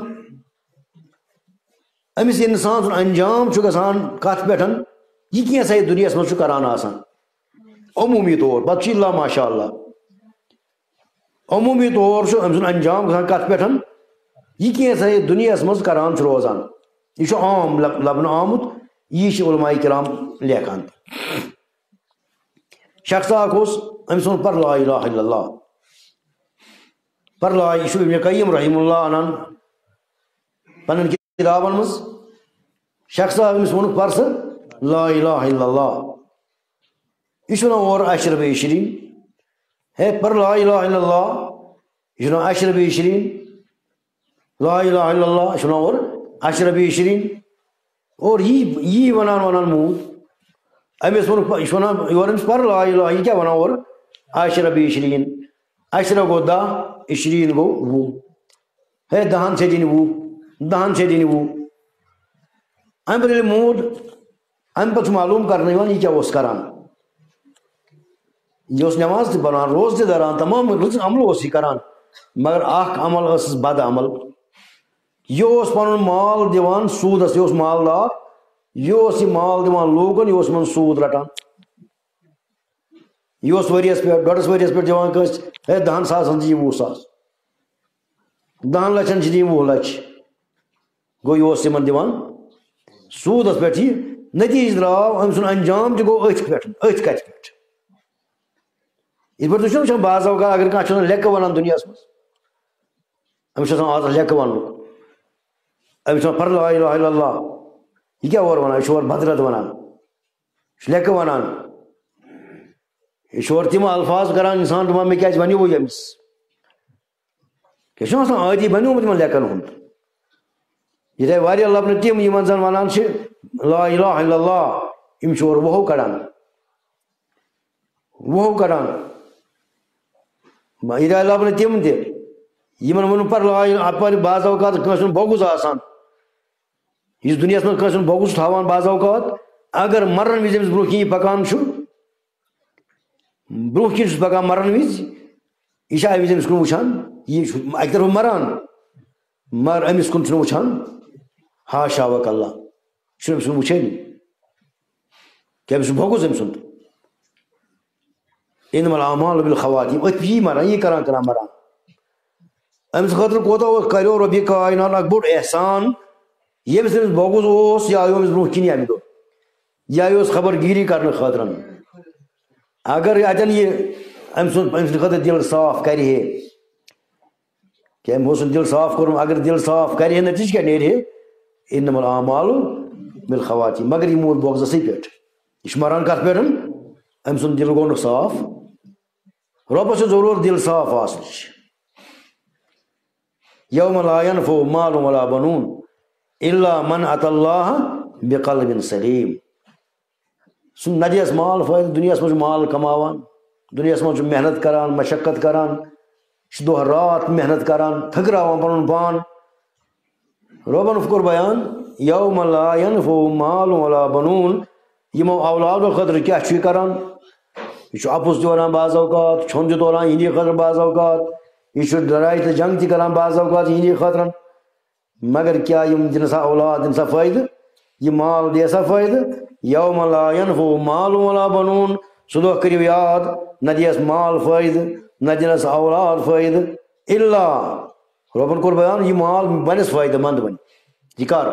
أمِس انسان سُنٛد انجام چھُ گژھان کتھ پٮ۪ٹھ یہِ کینٛژھا یہِ دُنیاہس منٛز چھُ کران آسان عموٗمی طور پتہٕ چھُ اللہ ماشاء اللہ عموٗمی طور چھُ أمۍ سُنٛد انجام گژھان کتھ پٮ۪ٹھ یہِ کینٛژھا یہِ دُنیاہس منٛز کران چھُ روزان یہِ چھُ عام لبنہٕ آمُت یی چھِ علماء کرام لیکھان شخص اکھ اوس أمۍ سُنٛد پر لا الہ الا اللہ پر لا یہِ چھُ ابن قیم رحمہ اللہ انان پنٕنۍ کتابن منٛز شخص اکھ أمِس ووٚنُکھ پر سا لا الہ الا اللہ یہِ چھُ ونان اورٕ اشرف شریٖن ہے پر لا الہ الا اللہ یہِ چھُ ونان اشرف شریٖن لا الہ الا اللہ یہِ چھُ ونان اورٕ اشرف شریٖن اور یی ونان موٗد أمِس ووٚنُکھ یہِ چھُ ونان یورٕ أمِس پر لا الہ یہِ کیٛاہ ونان اورٕ اشرف شریٖن اشرف گوٚو 10 شریٖن گوٚو 20 ہے 10 چھِ دِنۍ 20 10 چھِ دِنۍ 20 امہِ پتہٕ ییٚلہِ موٗد امہِ پتہٕ چھُ معلوٗم کرنہٕ یِوان یہِ کیٛاہ اوس کران یہِ اوس نٮ۪ماز تہِ پران روزٕ تہِ دَران تمام رٕژ عمل اوس یہِ کران مگر اکھ عمل ٲسٕس بد عمل یہِ اوس پنُن مال دِوان سوٗدس یہِ اوس مالدار یہِ اوس یہِ مال دِوان لوٗکن یہِ اوس یِمن سوٗد رٹان یہِ اوس ؤریس پٮ۪ٹھ 1.5 ؤریس پٮ۪ٹھ دِوان کٲنٛسہِ ہے 10 ساسن دِ 20 ساس 10 لچھن چھِ دِنۍ 20 لچھ گوٚو یہِ اوس یِمن دِوان سوٗدس پٮ۪ٹھ یہِ نتیٖجہٕ درٛاو أمۍ سُنٛد انجام تہِ گوٚو أتھۍ پٮ۪ٹھ أتھۍ کتھِ پٮ۪ٹھ یِتھ پٲٹھۍ تُہۍ چھِو وٕچھان بعض اوقات اگر کانٛہہ چھُ آسان لیٚکھٕ ونان دُنیاہس منٛز أمِس چھُ آسان عادت لیٚکھٕ وننُک أمِس چھُ ونان پر لا الہ الا اللہ یہِ کیٛاہ اورٕ ونان یہِ چھُ اورٕ بدرت ونان یہِ چھُ لیٚکھٕ ونان یہِ چھُ اورٕ تِم الفاظ کران انسان دپان مےٚ کیٛازِ ونیووُے أمِس کیٛاہ چھُنہ آسان عٲدی بنیومُت یِمن لیٚکن ہُنٛد ییٚتہِ آیہِ واریاہ لبنہٕ تِم یِمن زن ونان چھِ لا الہ الا اللہ یِم چھِ اورٕ وُہو کڑان ییٚتہِ آیہِ لبنہٕ تِم تہِ یِمن ووٚنُکھ پر بعض اوقات کٲنٛسہِ ہُنٛد بوٚگُز آسان یُس دُنیاہس منٛز کٲنٛسہِ ہُنٛد بوٚگُز چھُ تھاوان بعض اوقات اگر مرن وِزِ أمِس برونٛہہ کِنۍ یہِ پکان چھُ برونٛہہ کِنۍ چھُس پکان مرن وِزِ یہِ چھُ امہِ وِزِ أمِس کُن وٕچھان یہِ چھُ اکہِ طرفہٕ مران مگر أمِس کُن چھُنہٕ وٕچھان ہاشا وک اللہ یہِ چھُنہٕ أمِس کُن وٕچھٲنی کیٛاہ أمِس چھُ بوٚگُز أمۍ سُنٛد اِنما الاعمال بالخواتیم أتھۍ یی مران یی کران مران أمِس خٲطرٕ کوتاہ کریو رۄبہِ کاینات اکھ بوٚڑ احسان ییٚمِس أمِس بوٚگُز اوس یہِ آیو أمِس برونٛہہ کِنی امہِ دۄہ یہِ آیوس خبر گیٖری کرنہٕ خٲطرٕ اگر اتن یہ أمۍ سُنٛد خٲطرٕ دِل صاف کرِ ہے کہ أمۍ سُنٛد دِل صاف کوٚرُن اگر دِل صاف کرِ ہے نتیجہ کیٛاہ نیرِ ہے اِنَّمَا الْأَعْمَالُ بِالْخَوَاتِيمِ مگر یہ موٗد بۄگزَسٕے پٮ۪ٹھ یہ چھُ مران کتھ پٮ۪ٹھ أمۍ سُنٛد دِل گوٚو نہٕ صاف رۄبَس چھُ ضروٗرت دِل صاف آسنٕچ یوم لا ينفع مال ولا بنون الا من اتى الله بقلب سلیم سُہ نہ دِیَس مال فٲیدٕ دُنیاہَس منٛز چھُ مال کماوان دُنیاہَس منٛز چھُ محنت کران مشقت کران یہِ چھُ دۄہ رات محنت کران تھٔکراوان پنُن پان رۄبن کوٚر بیان یوم لا ينفع مال ولا بنون یِمو اولادو خٲطرٕ کیٛاہ چھُ یہِ کران یہ چھُ اپُز تہِ ونان بعض اوقات چھۄن تہِ تولان یِہنٛدی خٲطرٕ بعض اوقات یہ چھُ لڑائی تہٕ جنگ تہِ کران بعض اوقات یِہنٛدی خٲطرٕ مگر کیٛاہ یِم دِنہٕ سا اولاد دِنہٕ سا فٲیدٕ یہ مال دِ سا فٲیدٕ یوم لا ينفع مال ولا بنون سُہ دۄہ کٔرِو یاد نہ دِیَس مال فٲیدٕ نہ دِنَس اولاد فٲیدٕ الا رۄبن کوٚر بیان یہِ مال بنٮ۪س فٲیدٕ منٛد بنہِ یہِ کر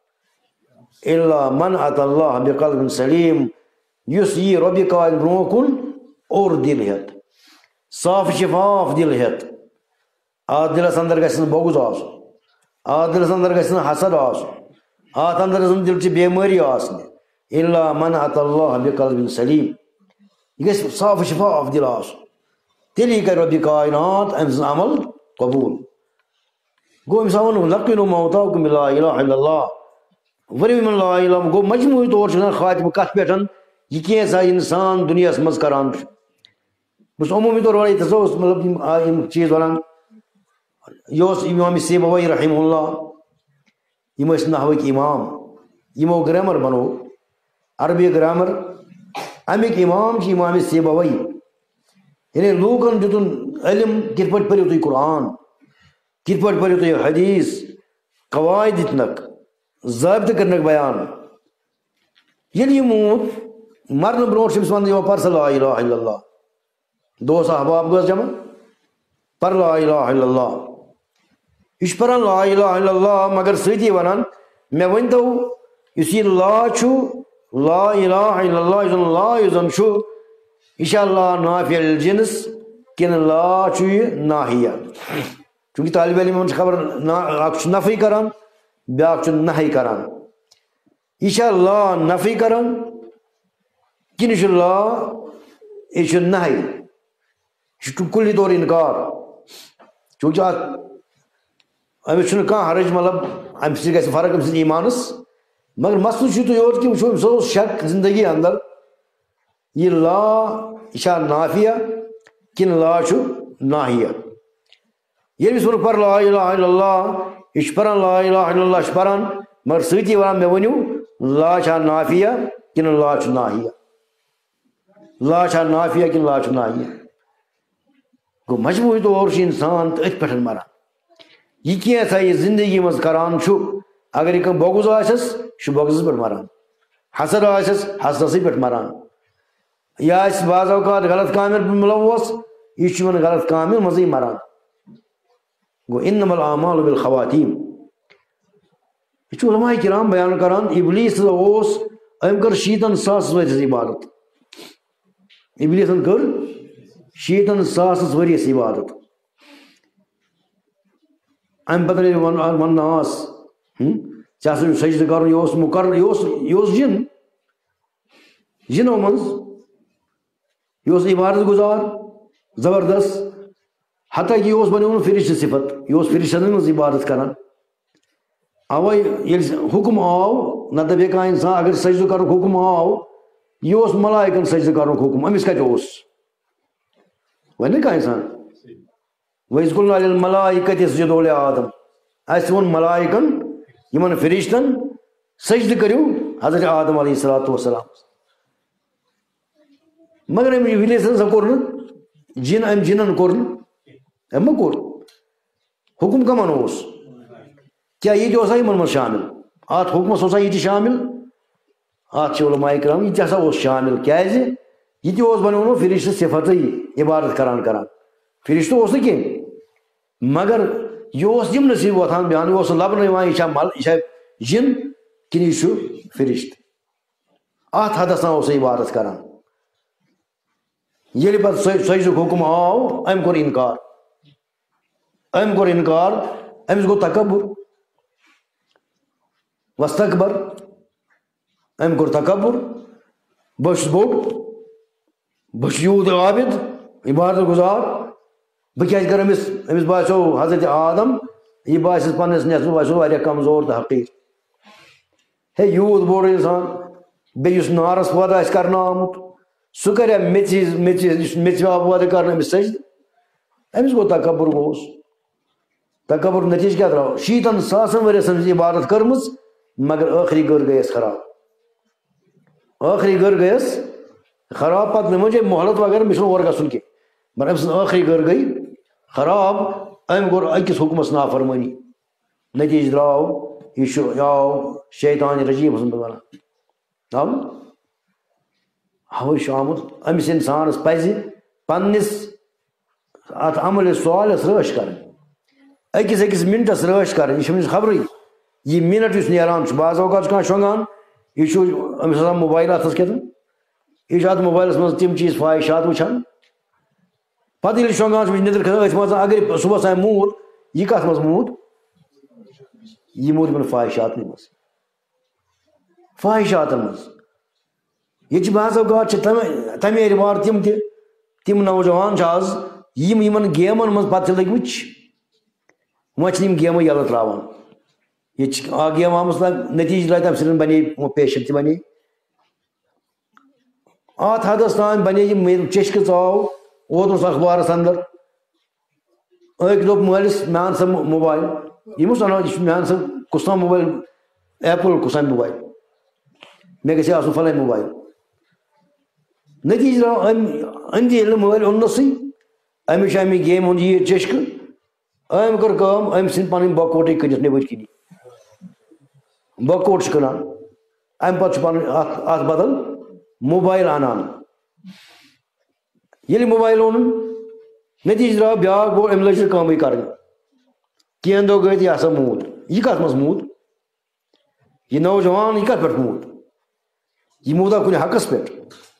الا من اتى الله بقلب سلیم یُس یی رۄبہِ کالہِ برونٛہہ کُن اور دِل ہٮ۪تھ صاف شفاف دِل ہٮ۪تھ اتھ دِلس اندر گژھِ نہٕ بۄگُز آسُن اتھ دِلس اندر گژھِ نہٕ حسد آسُن اتھ اندر گژھِ نہٕ دِلچہِ بٮ۪مٲری آسنہِ الا من اتى الله بقلب سلیم یہ گژھِ صاف شفاف دِل آسُن تیٚلی کرِ رۄبہِ کاینات أمۍ سُنٛد عمل قبوٗل گوٚو أمِس ووٚن لقِنوا موتاکُم بلا اِلٰہَ اِلَّا اللہِ ؤنِو یِمن لا اِلٰہَ گوٚو مجموعی طور چھُ وَنان خاتمہٕ کتھ پٮ۪ٹھ یہ کینٛژھا اِنسان دُنیاہَس منٛز کران چھُ بہٕ چھُس عموٗمی طور وَنان ییٚتہِ ہسا اوس مطلب یِم چیٖز وَنان یہِ اوس اِمام سیبوی رحمہ اللہ یِم ٲسۍ نحوٕکۍ اِمام یِمو گرامر بنوو عربی گرامر اَمِکۍ اِمام چھِ اِمام سیبوی یعنی لوٗکن دِتُن علم کِتھ پٲٹھۍ پٔرِو تُہۍ قرآن کِتھ پٲٹھۍ پٔرِو تُہۍ حدیٖث قواعد دِتنَکھ ضٲبطہٕ کٔرنَکھ بیان ییٚلہِ یہِ موٗد مرنہٕ برونٛٹھ چھُ أمِس وَننہٕ یِوان پر سا لا اِلٰہَ اِلَّا اللہِ دوس احباب گٔژھ جمع پر لا اِلٰہَ اِلَّا اللہِ یہِ چھُ پران لا اِلٰہَ اِلَّا اللہِ مگر سۭتی وَنان مےٚ ؤنۍتو یُس یہِ لا چھُ لا اِلٰہَ اِلَّا اللہِ یُس زن لا یُس زن چھُ یہِ چھا لا نافع للجنس کِنہٕ لا چھُ یہِ ناہیہ چوٗنٛکہِ طالبہِ علمن چھِ خبر اکھ چھُ نفی کران بیاکھ چھُ نہی کران یہِ چھا لا نفی کران کِنہٕ یہِ چھُ لا یہِ چھُ نہی یہِ چھُ کُلی طور اِنکار چوٗنٛکہِ اتھ أمِس چھُنہٕ کانٛہہ حرج مطلب اَمہِ سۭتۍ گژھِ فرق أمۍ سٕنٛدِ ایٖمانس مگر مسلہٕ چھُ تُہۍ یوت کہِ وٕچھو أمِس اوس شک زندگی اندر یہِ لا یہِ چھا نافیہ کِنہٕ لا چھُ ناہیہ ییٚلہِ أمِس ووٚنُکھ پر لا اِلٰہَ اِلَّا اللہِ یہِ چھُ پران لا اِلٰہَ اِلَّا اللہِ چھُ پران مگر سۭتی وَنان مےٚ ؤنِو لا چھا نافیہ کِنہٕ لا چھُ ناہیہ لا چھا نافیہ کِنہٕ لا چھُ ناہیہ گوٚو مجموعی طور چھُ اِنسان تہٕ أتھۍ پٮ۪ٹھ مران یہِ کینٛژھا یہِ زندگی منٛز کران چھُ اگر یہِ کانٛہہ بۄگُز آسٮ۪س یہِ چھُ بۄگزَس پٮ۪ٹھ مران حسد آسٮ۪س حسدَسٕے پٮ۪ٹھ مران یہِ آسہِ بعض اوقات غلط کامٮ۪ن پٮ۪ٹھ مُلوث یہِ چھُ یِمن غلط کامٮ۪ن منٛزٕے مران گوٚو اِنَّمَا الْأَعْمَالُ بِالْخَوَاتِيمِ یہِ چھُ علماء کرام بیان کران اِبلیٖس ہسا اوس أمۍ کٔر 70,000 ؤرِیَس عبادت اِبلیٖسن کٔر 70,000 ؤرِیَس عبادت اَمہِ پتہٕ ییٚلہِ وَننہٕ آس ژےٚ ہسا چھُ سجدٕ کرُن یہِ اوس مُقرر یہِ اوس جِن جِنو منٛز یہِ اوس عبادت گُزار زبردست حتیٰ کہِ یہِ اوس بنیومُت فرشتہٕ صفت یہِ اوس فرشتن ہٕنٛز عبادت کران اوے ییٚلہِ حُکم آو نہ دپے کانٛہہ اِنسان اگر سجدٕ کرنُک حُکم آو یہِ اوس ملائکن سجدٕ کرنُک حُکم أمِس کتہِ اوس وۄنۍ نہ کانٛہہ اِنسان وَإِذْ قُلْنَا لِلْمَلَائِكَةِ اسْجُدُوا لِآدَمَ اَسہِ ووٚن ملائکن یِمن فرشتن سجدٕ کٔرِو حضرت آدم علیہ الصلوٰۃ والسلام مگر أمۍ اِبلیٖسن ہسا کوٚر نہٕ أمۍ جِنن کوٚر نہٕ أمۍ ما کوٚر حُکم کمن اوس کیٛاہ یہِ تہِ اوسا یِمن منٛز شامِل اتھ حُکمس اوسا یہِ تہِ شامِل اتھ چھِ علماء کرام یہِ تہِ ہسا اوس شامِل کیٛازِ یہِ تہِ اوس بنیومُت فرشتہٕ صفتٕے عبادت کران فرشتہٕ اوس نہٕ کینٛہہ مگر یہِ اوس یِمنٕے وۄتھان بیٚہوان یہِ اوس نہٕ لبنہٕ یِوان یہِ چھا جِن کِنہٕ یہِ چھُ فرشتہٕ اتھ حدس تام اوس یہِ عبادت کران ییٚلہِ پتہٕ سجدُک حُکم آو أمۍ کوٚر اِنکار أمِس گوٚو تکبُر وستکبر أمۍ کوٚر تکبُر بہٕ چھُس بوٚڑ بہٕ چھُس یوٗت عابد عبادت گُزار بہٕ کیٛازِ کَرٕ أمِس باسیو حضرت آدم یہِ باسیٚس پنٛنِس نٮ۪صفس باسیو واریاہ کمزور تہٕ حقیٖر ہے یوٗت بوٚڑ اِنسان بیٚیہِ یُس نارس پٲدٕ آسہِ کرنہٕ آمُت سُہ کرِ میٚژِ آو پٲدٕ کرنہٕ أمِس سجدٕ أمِس گوٚو تکبُر گوٚوُس تکبُر نتیٖجہٕ کیٛاہ درٛاو 70,000 ؤرۍ ٲس أمِس عبادت کٔرمٕژ مگر ٲخری گٔر گٔیَس خراب پتہٕ مےٚ موجے مۄہلت وغیرہ مےٚ چھُنہٕ اور گژھُن کینٛہہ مگر أمۍ سٕنٛز ٲخری گٔر گٔے خراب أمۍ کوٚر أکِس حُکمس نافرمٲنی نتیٖجہٕ درٛاو یہِ آو شیطانِ رجیٖمَس منٛز وَنان ہوے چھُ آمُت أمِس اِنسانس پزِ پنٛنِس اَتھ عملہِ صالحس رٲچھ کرٕنۍ أکِس مِنٹس رٲچھ کرٕنۍ یہِ چھِ أمِس خبرٕے یہِ مِنٹ یُس نیران چھُ بعض اوقات چھُ کانٛہہ شۄنٛگان یہِ چھُ أمِس آسان موبایل اَتھس کٮ۪تھ یہِ چھُ اَتھ موبایلس منٛز تِم چیٖز خواہشات وٕچھان پتہٕ ییٚلہِ شۄنٛگان چھُ نِندٕر کھسان أتھۍ منٛز اگر صُبحس آمہِ موٗد یہِ کتھ منٛز موٗد یہِ موٗد یِمن خواہشاتنٕے منٛز خواہشاتن منٛز ییٚتہِ چھِ بعض اوقات چھِ تَمے رِوار تِم نوجوان چھِ آز یِمن گیمن منٛز پتہٕ چھِ لٔگۍمٕتۍ وۄنۍ چھِنہٕ یِم گیمہٕ یَلہٕ ترٛاوان ییٚتہِ چھِ اکھ گیم آمٕژ نتیٖجہٕ درٛاے تَمہِ سۭتۍ بنے پیشنٹ تہِ بنے اَتھ حدس تام بنے یِم چشکہٕ ژاو اوترٕ اوس اخبارس انٛدر أکۍ دوٚپ مٲلِس مےٚ اَن سا موبایل یِم اوس اَنان یہِ چھُ مےٚ اَن سا کُس تام موبایل ایپل کُس تام موبایل مےٚ گژھِ آسُن فلٲنۍ موبایل نتیٖجہٕ درٛاو أمۍ ییٚلہِ نہٕ مٲلۍ اوٚننَسٕے أمِس چھُ اَمہِ گیمہِ ہُنٛد ییٖژ چشکہٕ أمۍ کٔر کٲم أمۍ ژھٕنۍ پنٕنۍ بۄکوٹٕے کٕنِتھ نیبٕرۍ کِنی بۄکوٹ چھِ کٕنان اَمہِ پتہٕ چھُ پنُن اَتھ بدل موبایل اَنان ییٚلہِ موبایل اوٚنُن نتیٖجہٕ درٛاو بیٛاکھ گوٚو أمۍ لٔج نہٕ کٲمٕے کَرٕنۍ کینٛہہ دۄہ گٔے تہٕ یہِ ہسا موٗد یہِ کَتھ منٛز موٗد یہِ نوجوان یہِ کَتھ پٮ۪ٹھ موٗد یہِ موٗدا کُنہِ حقس پٮ۪ٹھ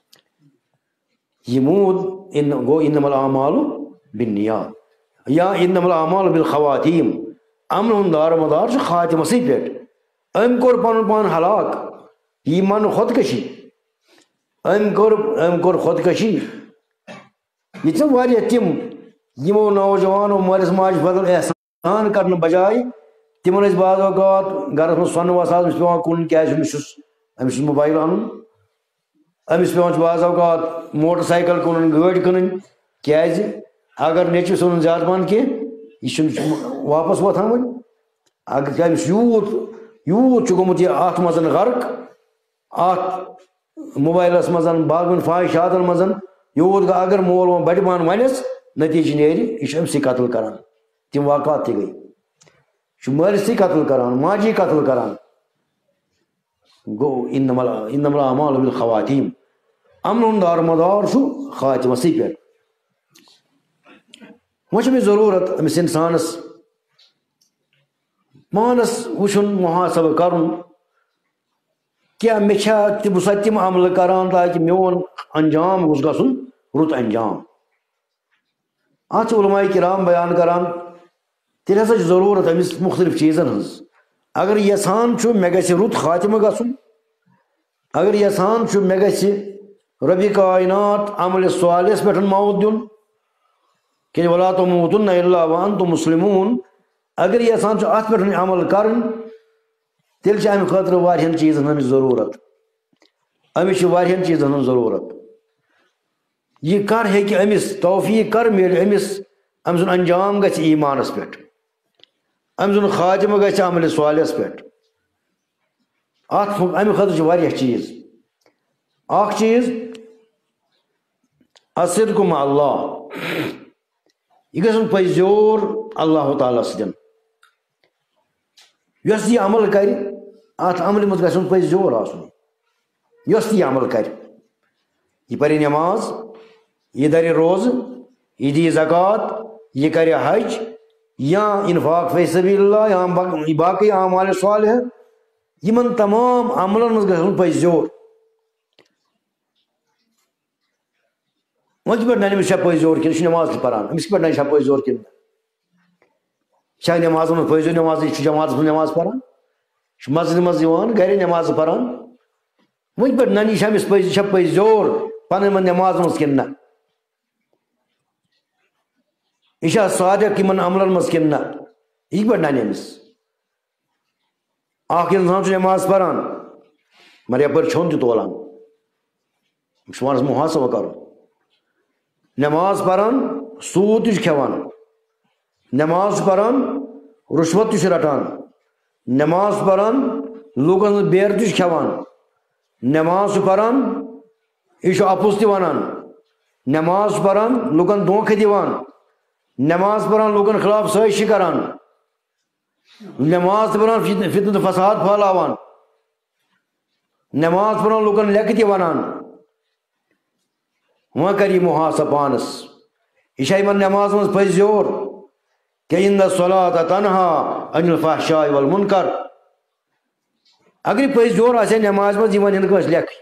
یہِ موٗد گوٚو اِنَّمَا الْأَعْمَالُ بِالنِّیَّاتِ یا اِنَّمَا الْأَعْمَالُ بِالْخَوَاتِیمِ عملہِ ہُنٛد دارمدار چھُ خاتمَسٕے پٮ۪ٹھ أمۍ کوٚر پنُن پان ہلاک یہِ مانہٕ خۄدکٔشی أمۍ کوٚر خۄدکٔشی ییٚتہِ چھِ واریاہ تِم یِمو نوجوانو مٲلِس ماجہِ بدل احسان کرنہٕ بجاے تِمن ٲسۍ بعض اوقات گرس منٛز سۄنہٕ وَسان أمِس پیٚوان کُنُن کیازِ أمِس چھُ موبایل اَنُن أمِس پیٚوان چھُ بعض اوقات موٹر سایکل کٕنُن گٲڑۍ کٕنٕنۍ کیازِ اگر نیٚچوِس اوٚنُن زیادٕ پہن کینٛہہ یہِ چھُنہٕ واپس وۄتھان وۄنۍ اگر أمِس یوٗت چھُ گوٚمُت یہِ اَتھ منٛز غرق اَتھ موبایلَس منٛز باقٕیَن خواہشاتن منٛز یوٗت گوٚو اگر مول موج بَڑِ پہن وَنٮ۪س نتیٖجہٕ نیرِ یہِ چھُ أمسٕے قتل کران تِم واقعات تہِ گٔے یہِ چھُ مٲلسٕے قتل کران ماجی قتل کران گوٚو اِنَّمَا الْأَعْمَالُ بِالْخَوَاتِیمِ عملہِ ہُنٛد دارمدار چھُ خاتمَسٕے پٮ۪ٹھ وۄنۍ چھِ أمِس ضروٗرت أمِس اِنسانس پانس وٕچھُن محاسبہٕ کرُن کیٛاہ مےٚ چھا بہٕ سا تِم عملہٕ کران تاکہِ میون انجام گوٚژھ گژھُن رُت انجام اتھ چھِ علماء کرام بیان کران تیٚلہِ ہسا چھِ ضروٗرت أمِس مُختٔلِف چیٖزن ہٕنٛز اگر یژھان چھُ مےٚ گژھِ رُت خاتمہٕ گژھُن اگر یژھان چھُ مےٚ گژھِ رۄبِ کاینات عملہِ صالحس پٮ۪ٹھ موت دیُن کہِ وَلا تَمُوتُنَّ إِلَّا وَأَنتُم مُسلِموٗن اگر یژھان چھُ اَتھ پٮ۪ٹھ عمل کَرٕنۍ تیٚلہِ چھِ اَمہِ خٲطرٕ واریاہن چیٖزن ہٕنٛز ضروٗرت أمِس چھِ واریاہن چیٖزن ہٕنٛز ضروٗرت یہِ کر ہیٚکہِ أمِس توفیٖق کر میلہِ أمِس أمۍ سُنٛد انجام گژھِ ایٖمانس پٮ۪ٹھ أمۍ سُنٛد خاتمہٕ گژھِ عملہِ صالحس پٮ۪ٹھ اَمہِ خٲطرٕ چھِ واریاہ چیٖز اکھ چیٖز الصِّدقُ مع اللہ یہِ گژھُن پٔزیور اللہ تعالیٰ سۭتۍ یۄس یہِ عمل کرِ اتھ عملہِ منٛز گژھُن پٔزیور آسُن یۄس تہِ یہِ عمل کرِ یہِ پرِ نٮ۪ماز یہِ دَرِ روزٕ یہِ دِیہِ زکات یہِ کرِ حج یا انفاق فی سبیل اللہ یا باقٕے اعمالِ صالحہ یِمن تمام عملن منٛز گژھُن پٔزیور وۄنۍ پٮ۪ٹھ نَنہِ أمِس چھا پٔزۍ زور کِنہٕ یہِ چھُ نٮ۪ماز تہِ پَران أمِس کِتھ پٲٹھۍ نَنہِ چھا پٔزۍ زور کِنہٕ چھا نٮ۪مازَن منٛز پٔزۍ نٮ۪ماز یہِ چھُ جماعتَس منٛز نٮ۪ماز پَران یہِ چھُ مسجدِ منٛز یِوان گرِ نٮ۪مازٕ پَران وۄنۍ پٮ۪ٹھ نَنہِ یہِ چھا أمِس پٔزۍ یہِ چھا پٔزۍ زور پَنٕنۍ یِمن نٮ۪مازَن منٛز کِنہٕ نہ یہِ چھا صادق یِمن عملن منٛز کِنہٕ نہ یہِ کِتھ پٲٹھۍ نَنہِ أمِس اکھ اِنسان چھُ نٮ۪ماز پَران مگر یَپٲرۍ چھوٚن تہِ تولان أمِس چھُ پانَس محاسبہٕ کَرُن نٮ۪ماز پَران سوٗد تہِ چھُ کھٮ۪وان نٮ۪ماز چھُ پَران رُشوت تہِ چھُ رَٹان نٮ۪ماز چھُ پَران لوٗکَن ہٕنٛز بیرٕ تہِ چھُ کھٮ۪وان نٮ۪ماز چھُ پَران یہِ چھُ اَپُز تہِ وَنان نٮ۪ماز چھُ پَران لُکَن دھوکہٕ دِوان نٮ۪ماز پَران لُکَن خٕلاف سٲزِشہِ کَران نٮ۪ماز تہِ پَران فِتنہٕ تہٕ فساد پھٲلاوان نٮ۪ماز پَران لُکَن لیٚکھٕ تہِ وَنان وۄنۍ کَرِ یہِ محاسبہٕ پانَس یہِ چھا یِمن نٮ۪مازِ منٛز پٔزۍ زور کہ اِنَّ الصَّلَاةَ تَنْہَا عَنِ الْفَحْشَاءِ وَالْمُنکَرِ اگر یہِ پٔزۍ زور آسہِ ہا نٮ۪مازِ منٛز یہِ وَنہِ نہٕ کٲنٛسہِ لیکھٕے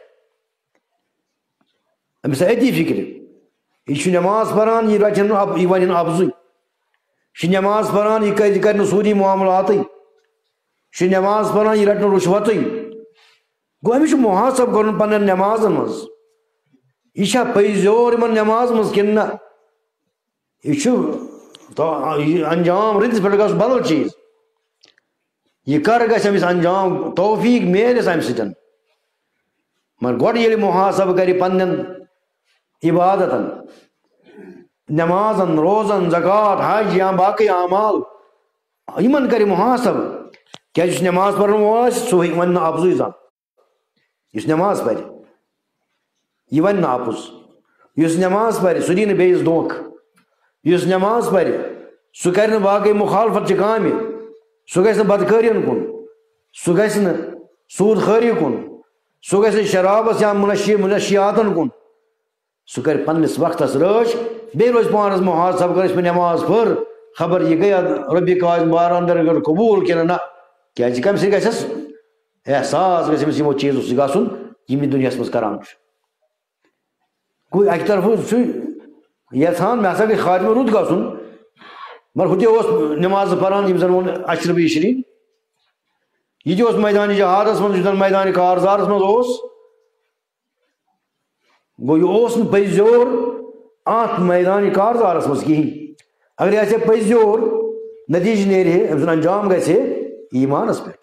أمِس آسہِ أتی فِکرِ یہِ چھُ نٮ۪ماز پَران یہِ رَٹہِ نہٕ یہِ وَنہِ نہٕ اَپزُے یہِ چھُ نٮ۪ماز پَران یہِ کَرِ نہٕ سوٗدی معاملاتٕے یہِ چھُ نٮ۪ماز پَران یہِ رَٹہِ نہٕ رُشوتٕے گوٚو أمِس چھُ محاسبہٕ کَرُن پنٛنٮ۪ن نٮ۪مازَن منٛز یہِ چھا پٔزۍ زور یِمن نٮ۪مازِ منٛز کِنہٕ نہ یہِ چھُ انجام رٕتِس پٮ۪ٹھ گژھُن بدل چیٖز یہِ کر گژھِ أمِس انجام توفیٖق میلٮ۪س اَمہِ سۭتۍ مگر گۄڈٕ ییٚلہِ محاسبہٕ کَرِ پنٛنٮ۪ن عبادتن نٮ۪مازن روزن زکات حج یا باقٕے اعمال یِمن کَرِ محاسبہٕ کیٛازِ یُس نٮ۪ماز پَرن وول آسہِ سُہ وَنہِ نہٕ اَپزُے زانٛہہ یُس نٮ۪ماز پَرِ یہِ وَنہِ نہٕ اَپُز یُس نٮ۪ماز پَرِ سُہ دی نہٕ بیٚیِس دھوکہٕ یُس نٮ۪ماز پَرِ سُہ کَرِ نہٕ باقٕے مُخالفت چہِ کامہِ سُہ گژھِ نہٕ بدکٲرین کُن سُہ گژھِ نہٕ سوٗد خٲری کُن سُہ گژھِ نہٕ شرابس یا منشیاتن کُن سُہ کَرِ پنٛنِس وقتس رٲچھ بیٚیہِ روزِ پانس محاسبہٕ کر مےٚ نٮ۪ماز پٔر خبر یہِ گٔیا رۄبہِ کاظم بارٕ انٛدر قبوٗل کِنہٕ نہ کیٛازِ کَمہِ سۭتۍ گژھٮ۪س احساس گژھِ أمِس یِمو چیٖزو سۭتۍ گژھُن یِم یہِ دُنیاہس منٛز کران چھُ گوٚو اَکہِ طرفہٕ چھُ یژھان مےٚ ہسا گژھِ خاتمہٕ رُت گژھُن مگر ہُہ تہِ اوس نٮ۪مازٕ پران یِم زن ووٚن اشربی شریٖف یہِ تہِ اوس میدانہِ جہادس منٛز یُس زن میدانہِ کارزارس منٛز اوس گوٚو یہِ اوس نہٕ پٔزۍ زور اَتھ میدانہِ کارزارس منٛز کِہیٖنۍ اگر یہِ آسہِ ہے پٔزۍ زور نتیٖجہٕ نیرِ ہے أمۍ سُنٛد انجام گژھِ ہے ایٖمانس پٮ۪ٹھ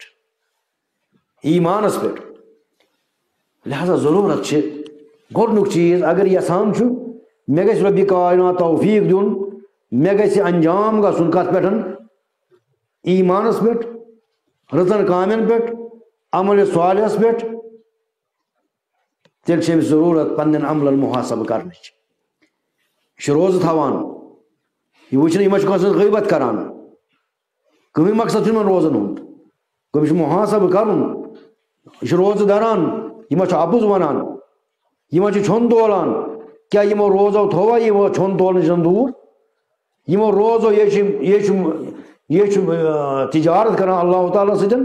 لہذا ضروٗرت چھِ گۄڈنیُک چیٖز اگر یژھان چھُ مےٚ گژھِ رۄبہِ کاینات توفیٖق دیُن مےٚ گژھِ انجام گژھُن کتھ پٮ۪ٹھ ایٖمانس پٮ۪ٹھ رٕژن کامٮ۪ن پٮ۪ٹھ عملِ صالحس پٮ۪ٹھ تیٚلہِ چھِ أمِس ضروٗرت پنٕنٮ۪ن عملن محاسبہٕ کرنٕچ یہِ چھُ روزٕ تھاوان یہِ وٕچھنہٕ یِمن چھُ کٲنٛسہِ ہٕنٛز غیبت کران کٕہۭنۍ مقصد چھُنہٕ یِمن روزن ہُنٛد گوٚو أمِس چھُ محاسبہٕ کرُن یہِ چھُ روزٕ دَران یہِ ما چھُ اَپُز وَنان یہِ ما چھُ چھوٚن تولان کیٛاہ یِمو روزو تھووا یہِ چھوٚن تولنہٕ نِش دوٗر یِمو روزو یہِ چھُ تِجارت کران اللہ تعالیٰ سۭتۍ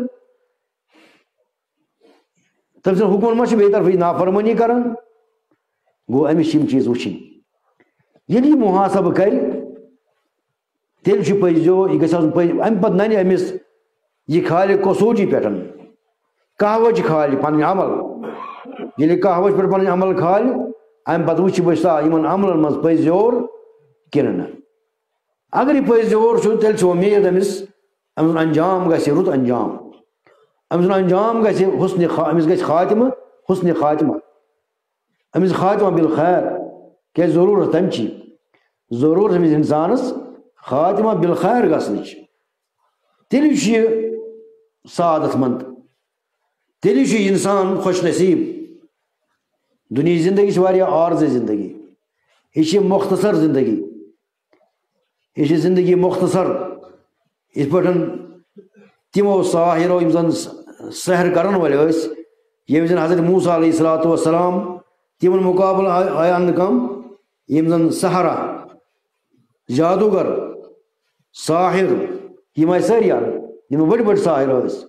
تٔمۍ سٕنٛدۍ حُکمن منٛز چھِ بیٚیہِ طرفہٕ یہِ نافرمٲنی کران گوٚو أمِس چھِ یِم چیٖز وٕچھِنۍ ییٚلہِ یہِ محاسبہٕ کرِ تیٚلہِ چھُ پٔزۍ زور یہِ گژھِ آسُن پٔزۍ اَمہِ پتہٕ نَنہِ أمِس یہِ کھالہِ قصوٗری پٮ۪ٹھ کہوٕچ کھالہِ پنٕنۍ عمل ییٚلہِ یہِ کہوٕچ پٮ۪ٹھ پنٕنۍ عمل کھالہِ اَمہِ پتہٕ وٕچھِ بہٕ یِمن عملن منٛز پٔزۍ زور کِنہٕ نہ اگر یہِ پٔزۍ زور چھُ تیٚلہِ چھِ اُمید أمِس أمۍ سُنٛد انجام گژھِ رُت انجام أمۍ سُنٛد انجام گژھِ أمِس گژھِ خاتمہٕ حُسنِ خاتمہ أمِس خاتمہ بالخیر کیٛازِ ضروٗرت تَمچی ضروٗرت أمِس اِنسانس خاتمہ بالخیر گژھنٕچ تیٚلی چھُ یہِ سعادت منٛد تیٚلی چھُ یہِ اِنسان خۄش نصیٖب دُنہِچ زندگی چھِ واریاہ عارضی زندگی یہِ چھِ مختصر زندگی یہِ چھِ زندگی مختصر یِتھ پٲٹھۍ تِمو ساحرو یِم زن سحر کرن وٲلۍ ٲسۍ ییٚمہِ زن حضرت موسیٰ علیہ الصلوۃ والسلام تِمن مُقابلہٕ آیہِ اننہٕ کم یِم زن سحرا جادوگر ساحر یِم آیہِ سٲری اننہٕ یِم بٔڑۍ بٔڑۍ ساحر ٲسۍ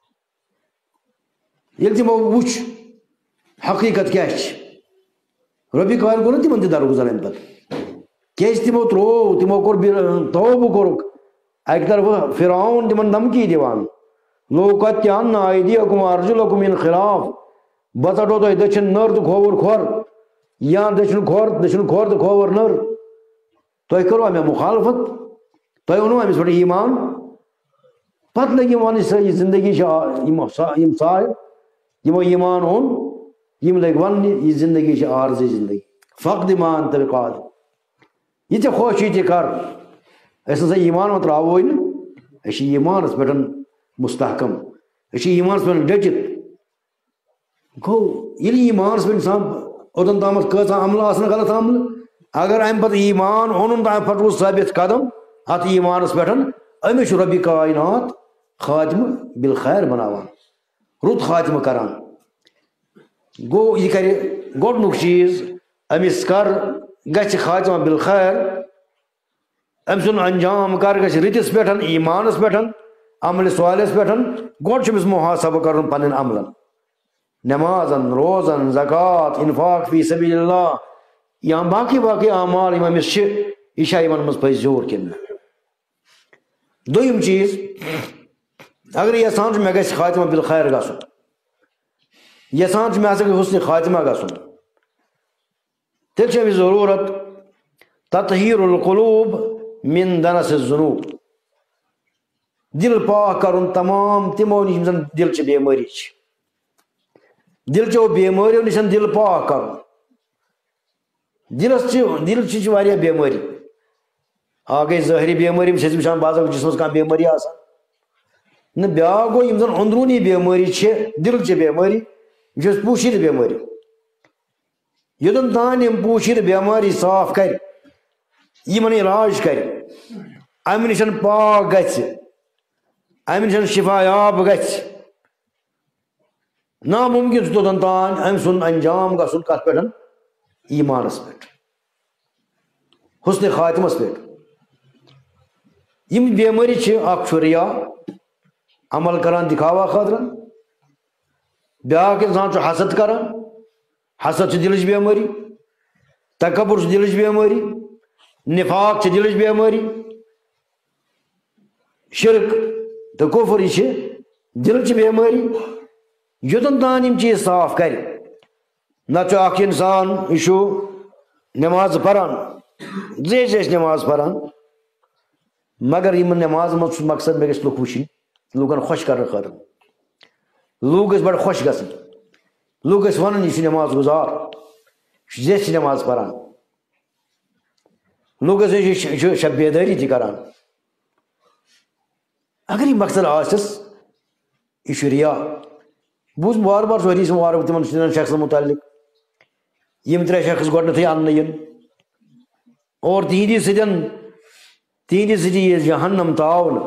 ییٚلہِ تِمو وٕچھ حقیٖقت کیٛاہ چھِ رۄبہِ کالہِ کوٚر تِمن تہِ درگُزر اَمہِ پتہٕ کیازِ تِمو ترٛوو تِمو کوٚر توبہٕ کوٚرُکھ اَکہِ طرفہٕ فرعون تِمن دھمکی دِوان لوٗکَتِّعَنَّ أَیْدِیَکُمْ وَأَرْجُلَکُم مِنْ خِلاف بہٕ ژٹو تۄہہِ دٔچھِنۍ نٔر تہٕ کھووُر کھۄر یا دٔچھِنۍ کھۄر تہٕ کھووُر نٔر تۄہہِ کٔروا مےٚ مُخالفت تۄہہِ اوٚنوٕ أمِس پٮ۪ٹھ ایٖمان پتہٕ لٔگۍ یِم وَنٕنۍ یہِ زندگی چھِ یِم ژاے یِمو ایٖمان اوٚن یِم لٔگۍ وَننہِ یہِ زندگی چھِ عارضی زندگی فقد ما انت بقادر یہِ ژےٚ خۄش یہِ تہِ کر أسۍ نسا ایٖمان وۄنۍ ترٛاووے نہٕ أسۍ چھِ ایٖمانَس پٮ۪ٹھ مستحکم أسۍ چھِ ایٖمانَس پٮ۪ٹھ ڈٔٹِتھ گوٚو ییٚلہِ ایٖمانَس پٮ۪ٹھ اِنسان اوٚتَن تامَتھ کۭژاہ عملہٕ آسن غلط عملہٕ اگر اَمہِ پتہٕ ایٖمان اوٚنُن تہٕ اَمہِ پتہٕ روٗد ثٲبِت قدم اَتھ ایٖمانَس پٮ۪ٹھ أمِس چھُ رۄبہِ کاینات خاتمہٕ بالخیر بناوان رُت خاتمہٕ کران گوٚو یہِ کرِ گۄڈنیُک چیٖز أمِس کر گژھِ خاتمہ بالخیر أمۍ سُنٛد انجام کر گژھِ رٕتِس پٮ۪ٹھ ایٖمانَس پٮ۪ٹھ عملہِ صالحس پٮ۪ٹھ گۄڈٕ چھُ أمِس محاسبہٕ کرُن پنٕنٮ۪ن عملن نٮ۪مازن روزن زکات انفاق فی سبیل اللہ یا باقی اعمال یِم أمِس چھِ یہِ چھا یِمن منٛز پٔزۍ زیوٗر کِنہٕ نہ دوٚیِم چیٖز اگر یژھان چھُ مےٚ گژھِ خاتمہ بالخیر گژھُن یژھان چھُ مےٚ ہسا گژھِ حُسنِ خاتمہ گژھُن تیٚلہِ چھِ أمِس ضروٗرت تطہیٖر القلوٗب من دنس الذنوٗب دِل پاک کرُن تمام تِمو نِش یِم زن دِلچہِ بٮ۪مٲری چھِ دِلچو بٮ۪مٲرٮ۪و نِش دِل پاک کرُن دِلچہِ چھِ واریاہ بٮ۪مٲری اکھ گٔے ظٲہری بٮ۪مٲری یِم چھِ أسۍ وٕچھان بعض اوقات جسمس کانٛہہ بٮ۪مٲری آسان نہ بیٛاکھ گوٚو یِم زن أنٛدروٗنی بٮ۪مٲری چھِ دِلچہِ بٮ۪مٲری یِم چھِ اَسہِ پوٗشِد بٮ۪مٲری یوٚتن تانۍ یِم پوٗشِد بٮ۪مٲری صاف کرِ یِمن علاج کرِ امہِ نِش پاک گژھِ امہِ نِش شِفا یاب گژھِ نامُمکِن چھُ توٚتن تانۍ أمۍ سُنٛد انجام گژھُن کتھ پٮ۪ٹھ ایٖمانس پٮ۪ٹھ حُسنِ خاتمس پٮ۪ٹھ یِم بٮ۪مٲری چھِ اکھ چھُ رِیا عمل کران دِکھاوا خٲطرٕ بیٛاکھ اِنسان چھُ حسد کران حسد چھِ دِلٕچ بٮ۪مٲری تکبُر چھِ دِلٕچ بٮ۪مٲری نفاق چھِ دِلٕچ بٮ۪مٲری شرک تہٕ کُفر یہِ چھِ دِلچہِ بٮ۪مٲری یوٚتن تانۍ یِم چیٖز صاف کرِ نتہٕ چھُ اکھ اِنسان یہِ چھُ نٮ۪مازٕ پران زیچھِ ٲسۍ نٮ۪ماز پران مگر یِمن نٮ۪مازن منٛز چھُ مقصد مےٚ گژھِ لُکھ وٕچھِنۍ لُکن خۄش کرنہٕ خٲطرٕ لُکھ گژھِ بڑٕ خۄش گژھٕنۍ لُکھ گژھِ ونُن یہِ چھُ نٮ۪ماز گُزار یہِ چھُ زیچھِ نٮ۪ماز پران لُکھ گژھِ یہِ چھُ شب بیدٲری تہِ کران اگر یہِ مقصد آسٮ۪س یہِ چھُ رِیا بوٗز وارٕ وارٕ چھُ حدیٖث مُبارک تِمن شخصن مُتعلق یِم 3 شخص گۄڈنیتھٕے اننہٕ یِن اور تِہنٛدِ سۭتۍ یی جہنم تاونہٕ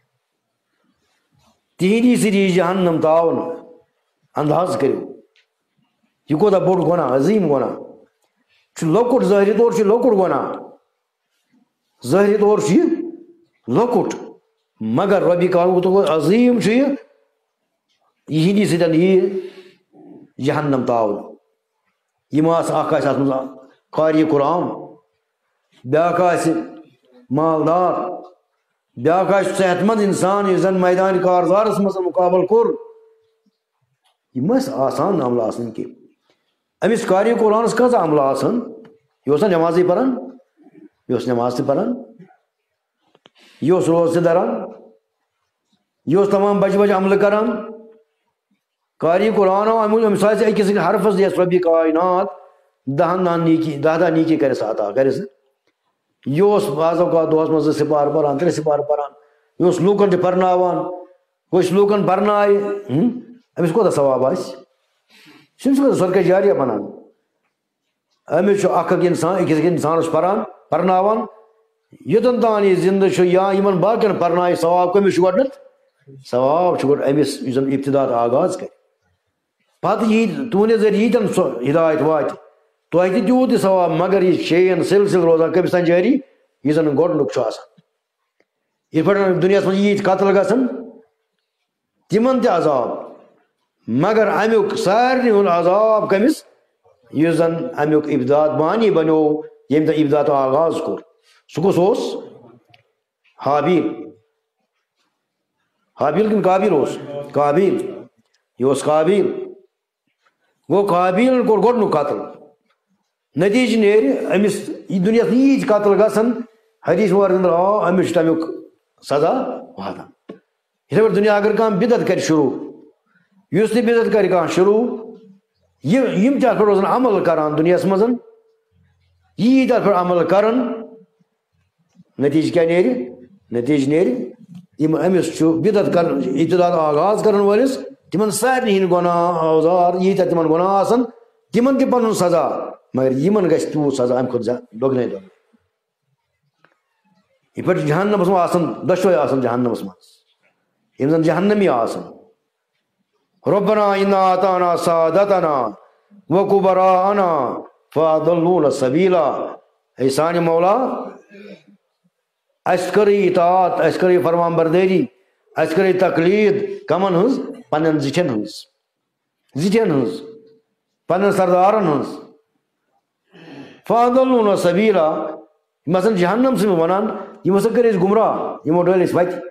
تِہنٛدِ سۭتۍ یی جہنم تاونہٕ انداز کٔرِو یہِ کوتاہ بوٚڑ گۄناہ عظیٖم گۄناہ چھُ لۄکُٹ ظٲہری طور چھُ لۄکُٹ گۄناہ ظٲہری طور چھُ یہِ لۄکُٹ مگر رۄبہِ کالُک عظیٖم چھُ یہِ یِہنٛدِ سۭتۍ یی جہنم تاونہٕ یِم اکھ آسہِ اتھ منٛز قاری قرآن بیٛاکھ آسہِ مالدار بیٛاکھ آسہِ صحت مند اِنسان یُس زن میدانہِ کارزارس منٛز مُقابل کوٚر یِم ٲسۍ آسان عملہٕ آسان کینٛہہ أمِس قاری قرآنس کۭژاہ عملہٕ آسان یہِ اوس نا نٮ۪مازٕے پران یہِ اوس نٮ۪ماز تہِ پران یہِ اوس روزٕ تہِ دَران یہِ اوس تمام بجہِ بجہِ عملہٕ کران قاری قرآن أمِس آسہِ أکِس حرفس دِیَس رۄبہِ کاینات 10 نیٖکی کرٮ۪س عطا کرٮ۪س یہِ اوس بعض اوقات دۄہس منٛز 2 سِپارٕ پران 3 سِپارٕ پران یہِ اوس لوٗکن تہِ پرناوان کٲنٛسہِ لوٗکن پرنایہِ أمِس کوتاہ ثواب آسہِ أمِس کوتاہ صدقہ جاریہ بنان أمِس چھُ اکھ اِنسان أکِس اِنسانس پرناوان یوٚتن تانۍ یہِ زندٕ چھُ یا یِمن باقین پرنایہِ ثواب کٔمِس چھُ گۄڈنٮ۪تھ ثواب چھُ گۄڈٕ أمِس یُس زن ابتدا آغاز کرِ پتہٕ یی تُہنٛدِ ذٔریعہٕ ییٖتٮ۪ن سۄ ہدایت واتہِ تۄہہِ تہِ تیوٗت تہِ ثواب مگر یہِ چھِ شیٚیَن سِلسِلہٕ روزان کٔمِس تانۍ جٲری یُس زن گۄڈنیُک چھُ آسان یِتھ پٲٹھۍ دُنیاہس منٛز ییٖتۍ قتل گژھان تِمن تہِ عذاب مگر امیُک سارنٕے ہُنٛد عذاب کٔمِس یُس زن امیُک ابداد بانی بنیو ییٚمہِ دۄہ ابداد آغاز کوٚر سُہ کُس اوس؟ حابیل کِنہٕ قابیل اوس؟ قابیل. یہِ اوس قابیل. گوٚو قابیلن کوٚر گۄڈنیُک قتل. نتیٖجہٕ نیرِ أمِس دُنیاہس ییٖتۍ قتل گژھن حدیث مبارکس انٛدر آو أمِس چھُ تمیُک سزا واتان. یِتھٕے پٲٹھۍ دُنیا اگر کانٛہہ بدعت کرِ شروٗع یُس تہِ بدعت کرِ کانٛہہ شروٗع یِم تہِ اتھ پٮ۪ٹھ روزن عمل کران دُنیاہس منٛز ییٖتۍ اتھ پٮ۪ٹھ عمل کرن نتیٖجہٕ کیٛاہ نیرِ؟ نتیٖجہٕ نیرِ یِم أمِس چھُ بدعت کرن ابتداد آغاز کرن وٲلِس تِمن سارنٕے ہِنٛدۍ گۄناہ اوزار ییٖتیٛاہ تِمن گۄناہ آسن تِمن تہِ پنُن سزا مگر یِمن گژھِ تیوٗت سزا امہِ کھۄتہٕ زیادٕ دۄگنے دۄگنے. یِتھ پٲٹھۍ جہنمس منٛز آسن دۄشوے آسن جہنمس منٛز یِم زن جہنمی آسن. ربنا انا آتانا سادتنا وکبراءنا فاضلونا سبیلا. اے سانہِ مولا اَسہِ کٔرٕے اطاعت اَسہِ کٔرٕے فرمان بردٲری اَسہِ کٔرٕے تقلیٖد کمن ہٕنٛز؟ پننٮ۪ن زِٹھٮ۪ن ہٕنٛز پننٮ۪ن سردارن ہٕنٛز. فاضلونا سبیلا یِم ہسا جہنم چھِ ونان یِم ہسا کٔرۍ أسۍ گمراہ یِمو ڈٲلۍ أسۍ وتہِ.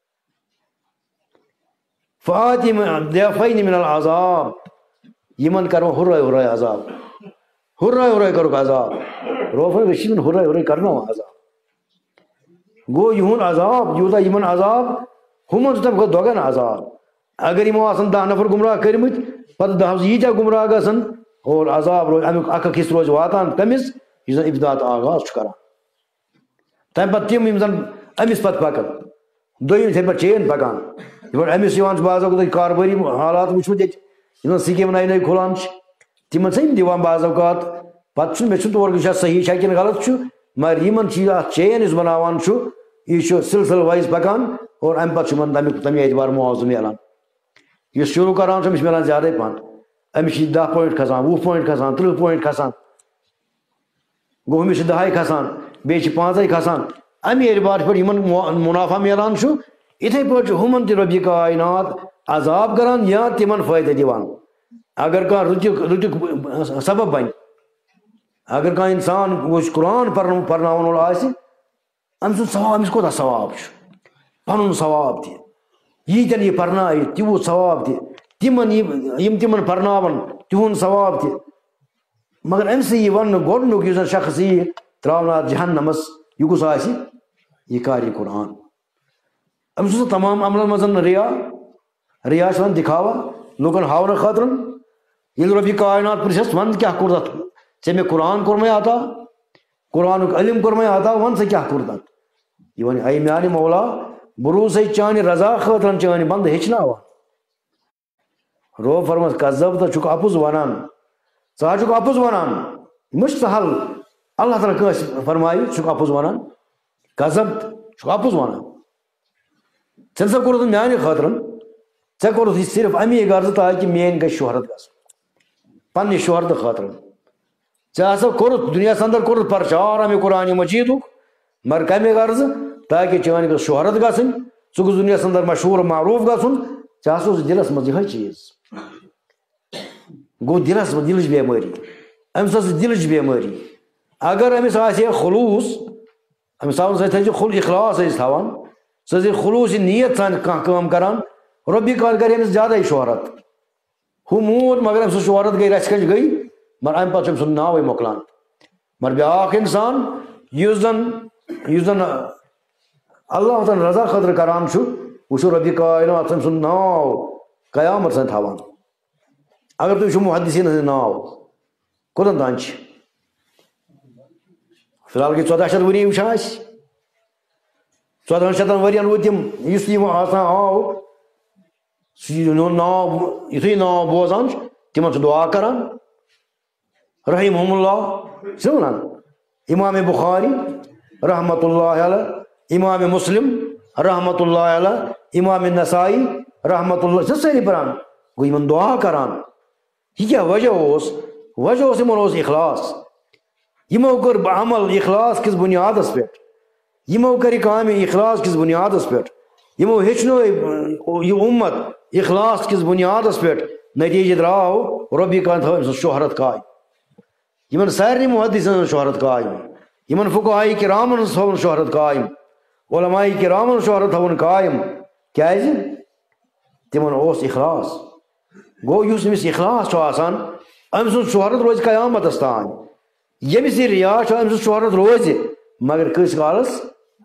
فآتِہِم ضِعفَيْنِ مِنَ العذاب یِمن کرو ہُرٲے عذاب ہُرٲے کروکھ عذاب. روفر أسۍ چھِ یِمن ہُرٲے کرناوان عذاب. گوٚو یِہُنٛد عذاب یوٗتاہ یِمن عذاب ہُمن چھُ تمہِ کھۄتہٕ دۄگن عذاب. اگر یِمو آسن 10 نفر گمراہ کٔرمٕتۍ پتہٕ 10 ییٖتیٛاہ گمراہ گژھن اور عذاب روزِ امیُک اکھ حصہٕ روزِ واتان کٔمِس یُس زن ابتداد آغاز چھُ کران. تمہِ پتہٕ تِم یِم زن أمِس پتہٕ پکان دوٚیِم یِتھٕے پٲٹھۍ چین پکان. یِتھ پٲٹھۍ أمِس یِوان چھُ بعض اوقات کاربٲری حالات وٕچھمُت ییٚتہِ یِم زن سکیٖم نٔے کھُلان چھِ تِمن چھِ یِم دِوان بعض اوقات پتہٕ چھُنہٕ مےٚ چھُنہٕ تور یہِ چھا صحیح چھا کِنہٕ غلط چھُ مگر یِمن چھِ اتھ چین یُس بناوان چھُ یہِ چھُ سلسلہٕ وایز پکان اور امہِ پتہٕ چھُ یِمن تمہِ اعتبار معاوضہٕ میلان. یُس شروٗع کران چھُ أمِس میلان زیادے پہن أمِس چھِ 10 پویِنٹ کھسان 20 پویِنٹ کھسان 30 پویِنٹ کھسان. گوٚو أمِس چھِ 10 کھسان بیٚیہِ چھِ 5 کھسان. اَمہِ اعتبار پٮ۪ٹھ یِمن مُنافع میلان چھُ یِتھٕے پٲٹھۍ چھُ ہُمن تہِ رۄبہِ کاینات عذاب کران یا تِمن فٲیدٕ دِوان. اگر کانٛہہ رُتُک سبب بنہِ اگر کانٛہہ انسان یُس قرآن پرناوان وول آسہِ أمۍ سُنٛد ثواب أمِس کوتاہ ثواب چھُ پنُن ثواب تہِ ییٖتٮ۪ن یہِ پرنایہِ تیوٗت ثواب تہِ تِمن یِم تِمن پرناون تِہُنٛد ثواب تہِ. مگر أمۍ سٕے یہِ وننہٕ گۄڈنیُک یُس زن شخص یِیہِ تراونہٕ اتھ جہنمس یہِ کُس آسہِ؟ یہِ قاری قرآن. أمِس اوس تمام عملن منٛز ریا چھُ ونان دِکھاوا لُکن ہاونہٕ خٲطرٕ. ییٚلہِ رۄبہِ کاینات پرژھٮ۪س ون کیٛاہ کوٚر تتھ ژےٚ مےٚ قرآن کوٚرمے عطا قرآنُک علم کوٚرمے عطا ون ژےٚ کیٛاہ کوٚر تتھ. یہِ ونہِ اے میانہِ مولا بہٕ روٗزے چانہِ رضا خٲطرٕ چٲنۍ بنٛدٕ ہیٚچھناوان. رو فرمس کذب تہٕ چھُکھ اپُز ونان ژٕ حظ چھُکھ اپُز ونان. یہِ ما چھُ سہل اللہ تعالیٰ کٲنٛسہِ فرمایہِ ژٕ چھُکھ اپُز ونان کذب چھُکھ اپُز ونان. ژےٚ نسا کوٚرُتھ میانہِ خٲطرٕ ژےٚ کوٚرُتھ یہِ صرف امی غرضہٕ تاکہِ میٲنۍ گژھِ شہرت گژھُن پننہِ شہرتہٕ خٲطرٕ. ژےٚ ہسا کوٚرُتھ دُنیاہس انٛدر کوٚرُتھ پرچار امہِ قرآنِ مجیٖدُک مگر کمہِ غرضہٕ تاکہِ چٲنۍ گٔژھ شہرت گژھٕنۍ ژٕ گوٚژھ دُنیاہس انٛدر مشہوٗر معروٗف گژھُن. ژےٚ ہسا اوس دِلس منٛز یِہوے چیٖز. گوٚو دِلس منٛز دِلٕچ بٮ۪مٲری أمِس ٲس دِلٕچ بٮ۪مٲری. اگر أمِس آسہِ ہے خلوٗص أمِس تھاوان سۭتۍ تھٲیزِ اخلاص ٲسۍ تھاوان سُہ ٲسۍ خلوٗص نیت سان کانٛہہ کٲم کران رۄبہِ کال کرِ أمِس زیادے شہرت. ہُہ موٗد مگر أمۍ سٕنٛز شہرت گٔے رژھِ کھٔنٛڈ گٔے مگر امہِ پتہٕ چھُ أمۍ سُنٛد ناوٕے مۄکلان. مگر بیاکھ انسان یُس زن اللہ تعالیٰ رضا خٲطرٕ کران چھُ وٕچھو رۄبہِ کاینات أمۍ سُنٛد ناو قیامت تام تھاوان. اگر تُہۍ وٕچھو محدثیٖن ہٕنٛدۍ ناو کوٚتن تام چھِ فِلحال گٔے 1400 ؤری وٕچھان أسۍ 1400 ؤرین روٗدۍ تِم یُس تہِ یِمن آسان آو سُہ ناو یُتھُے ناو بوزان چھُ تِمن چھُ دُعا کران رحمہم اللہ چھِ ونان. امام بخاری رحمتہ اللہ علیہ امام مسلم رحمتہ اللہ علیہ امام نسائی رحمتہ اللہ چھِ سٲری پران گوٚو یِمن دُعا کران. یہِ کیٛاہ وجہ اوس یِمن اوس اخلاص. یِمو کٔر عمل اخلاص کِس بُنیادس پٮ۪ٹھ یِمو کرِ کامہِ اخلاص کِس بُنیادس پٮ۪ٹھ یِمو ہیٚچھنٲے یہِ اُمت اخلاص کِس بُنیادس پٮ۪ٹھ نتیٖجہٕ درٛاو رۄبہِ کالہٕ تھٲو أمۍ سٕنٛز شہرت کاے. یمن سارنی محدثن شہرت قائم یمن فقہائی کرامن تھون شہرت قائم علماء کرامن شہرت تھون قائم کیازِ تمن اوس اخلاص گو یس أمس اخلاص چھُ آسان أمۍ سُنٛد شہرت روزِ قیامتس تام ییٚمِس یہِ ریا چھُ أمۍ سُنٛد شہرت روزِ مگر کٲنٛسہِ کالس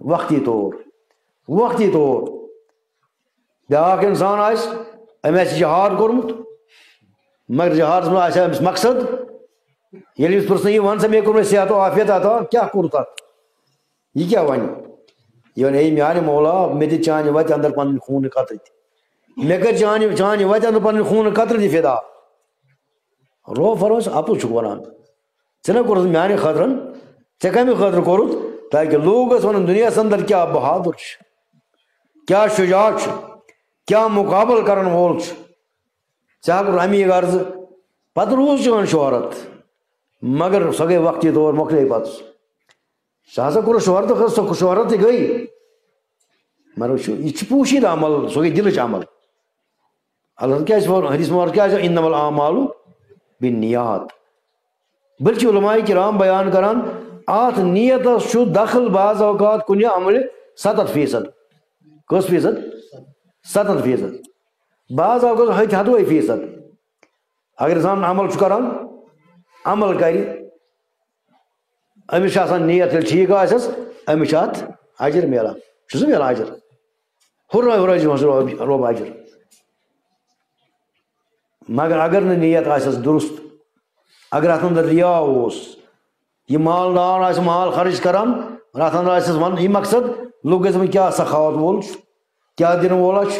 وقتی طور بیٛاکھ اِنسان آسہِ أمۍ آسہِ جہاد کوٚرمُت مگر جہادس منٛز آسہِ أمِس مقصد ییٚلہِ أمِس پرٛژھنہٕ یی وَن سا مےٚ کوٚر مےٚ صحت و عافیت عطا کیٛاہ کوٚر تتھ یہِ کیٛاہ وَنہِ یہِ وَنہِ ہے میٛانہِ مولا مےٚ دِ چانہِ وَتہِ انٛدر پنٕنۍ خوٗنہٕ قطرٕ تہِ مےٚ کٔرۍ چانہِ وَتہِ انٛدر پنٕنۍ خوٗنہٕ قطرٕ تہِ فِدا رۄب فرمٲیس اَپُز چھُکھ وَنان ژےٚ نہ کوٚرُتھ میٛانہِ خٲطرٕ ژےٚ کَمہِ خٲطرٕ کوٚرُتھ تاکہِ لوٗکھ گژھِ وَنُن دُنیاہَس انٛدر کیٛاہ بہادُر چھُ کیٛاہ شُجاع چھُ کیٛاہ مُقابل کرن وول چھُ ژےٚ ہا کوٚر اَمی غرضہٕ پتہٕ روٗز چٲنۍ شہرت مگر سۄ گٔے وقتی طور مۄکلے پتہٕ ژےٚ ہسا کوٚرُتھ شہرتہٕ خٲطرٕ سۄ شہرت تہِ گٔے مگر یہِ چھُ پوٗشیٖدٕ عمل سۄ گٔے دِلٕچ عمل اللہ کیٛاہ چھِ وَنان حدیث مبارک کیٛاہ چھِ اِنَّمَا الْأَعْمَالُ بِالنِّیَّاتِ بلکہ علماء کرام بیان کران اتھ نیتس چھُ دخل بعض اوقات کُنہِ عملہِ 70%. کٔژ فیٖصد 70%. بعض اوقات 100% اگر انسان عمل چھُ کران عمل کرِ أمِس چھُ آسان نیت ییٚلہِ ٹھیٖک آسٮ۪س أمِس چھُ اتھ اجر میلان چھُ سا میلان اجر ہُرٲے دِوان رۄب اجر مگر اگر نہٕ نیت آسٮ۪س درست اگر اتھ انٛدر ریا اوس یہِ مالدار آسہِ مال خرچ کران اتھ انٛدر آسٮ۪س ون یہِ مقصد لُکھ گژھِ دپٕنۍ کیٛاہ سخاوت وول چھُ کیٛاہ دِنہٕ وولا چھُ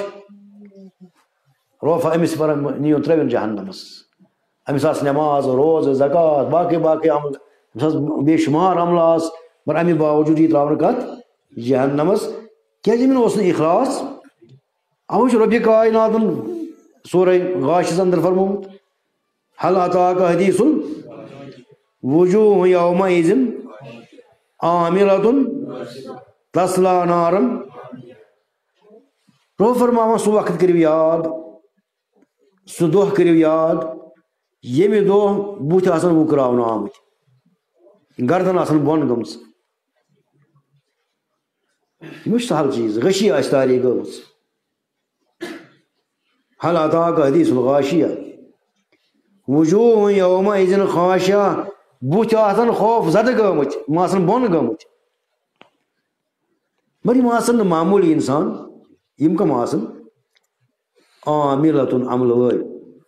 رۄب أمِس نِیُن ترٛٲوِن جہنمس أمِس آسہِ نٮ۪ماز روزٕ زکات باقٕے عمل أمِس آسہِ بے شُمار عملہٕ آسہٕ مگر اَمہِ باوجوٗد یی ترٛاونہٕ کتھ جہنمس کیٛازِ یِمن اوس نہٕ اخلاص اَوَے چھُ رۄبہِ کایناتن سورے غاشس انٛدر فرمومُت هل أتاك حديث وجوه يومئذ عاملة تصلى نارا رۄب فرماوان سُہ وقت کٔرِو یاد سُہ دۄہ کٔرِو یاد ییٚمہِ دۄہ بُتھِ آسن وُکراونہٕ آمٕتۍ گردن آسن بۄن گٔمژ یہِ ما چھُ سہل چیٖز غشی آسہِ تاریٖخ گٔمٕژ هل أتاك حديث الغاشية وجوہ یومئذ خاشعہ بُتھِ آسن خوف زدٕ گٔمٕتۍ یِم آسن بۄن گٔمٕتۍ مگر یِم آسن نہٕ معموٗلی اِنسان یِم کٕم آسن عاملة عملہٕ وٲلۍ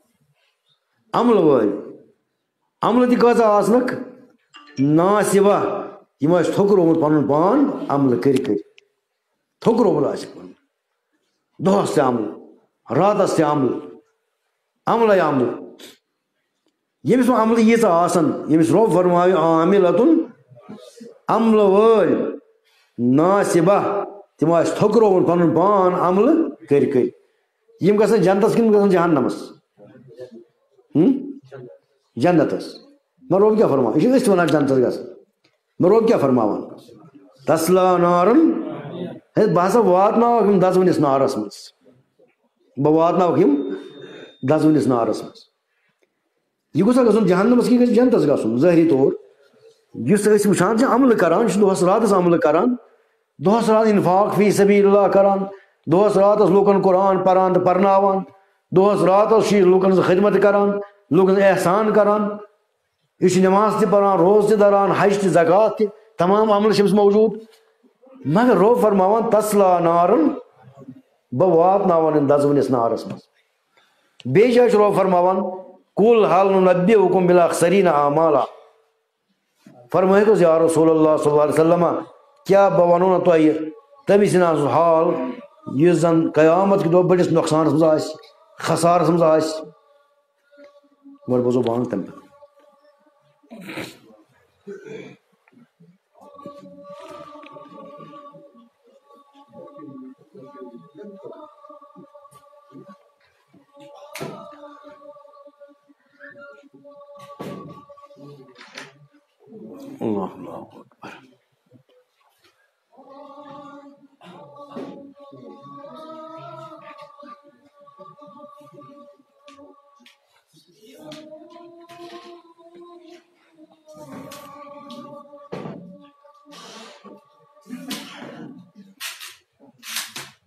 عملہٕ تہِ کۭژاہ آسنکھ ناصِبہ یِم آسہِ تھوٚکرومُت پنُن پان عملہٕ کٔرۍ تھوٚکرومُت آسہِ پنُن دۄہس تہِ عملہٕ راتس تہِ عملے عملہٕ ییٚمِس وۄنۍ عملہٕ ییٖژاہ آسن ییٚمِس رۄب فرماوِ عاملة عملہٕ وٲلۍ ناصِبہ تِم آسہِ تھوٚکرومُت پنُن پان عملہٕ کٔرۍ یِم گژھن جنتس کِنہٕ گژھن جہنمس جنتس مگر رۄب کیٛاہ فرماوان یہِ چھِ أسۍ وَنان جنتس گژھن مگر رۄب کیٛاہ فرماوان تصلا نارن ہے بہٕ ہسا واتناوکھ یِم دزوٕنِس نارس منٛز بہٕ واتناوکھ یِم دزوٕنِس نارس منٛز یہِ گوٚژھا گژھُن جہنمس کِنہٕ گژھِ جنتس گژھُن ظٲہری طور یُس أسۍ وٕچھان چھِ عملہٕ کران یہِ چھُ دۄہس راتس عملہٕ کران دۄہس راتس انفاق فی سبیل اللہ کران دۄہس راتس لُکن قرآن پران تہٕ پرناوان دۄہس راتس چھُ یہِ لُکن ہٕنٛز خدمت کران لُکن ہُنٛد احسان کران یہِ چھُ نٮ۪ماز تہِ پران روزٕ تہِ دران حج تہِ زکات تہِ تمام عملہٕ چھِ أمِس موجوٗد مگر رۄب فرماوان تصلا نارن بہٕ واتناون یِم دزوٕنِس نارس منٛز بیٚیہِ جایہِ چھُ رۄب فرماوان قُل هل نُنبئکم بالاخسرین اعمالا فرمٲیِو حظ یا رسول اللہ صلی اللہ علیہ وسلم کیٛاہ بہٕ ونو نہ تۄہہِ تٔمِس سُنٛد حال یُس زن قیامت کہِ دۄہ بٔڑِس نۄقصانس منٛز آسہِ خسارس منٛز آسہِ گۄڈٕ بوزو بانگ تمہِ پتہٕ اللہ اکبر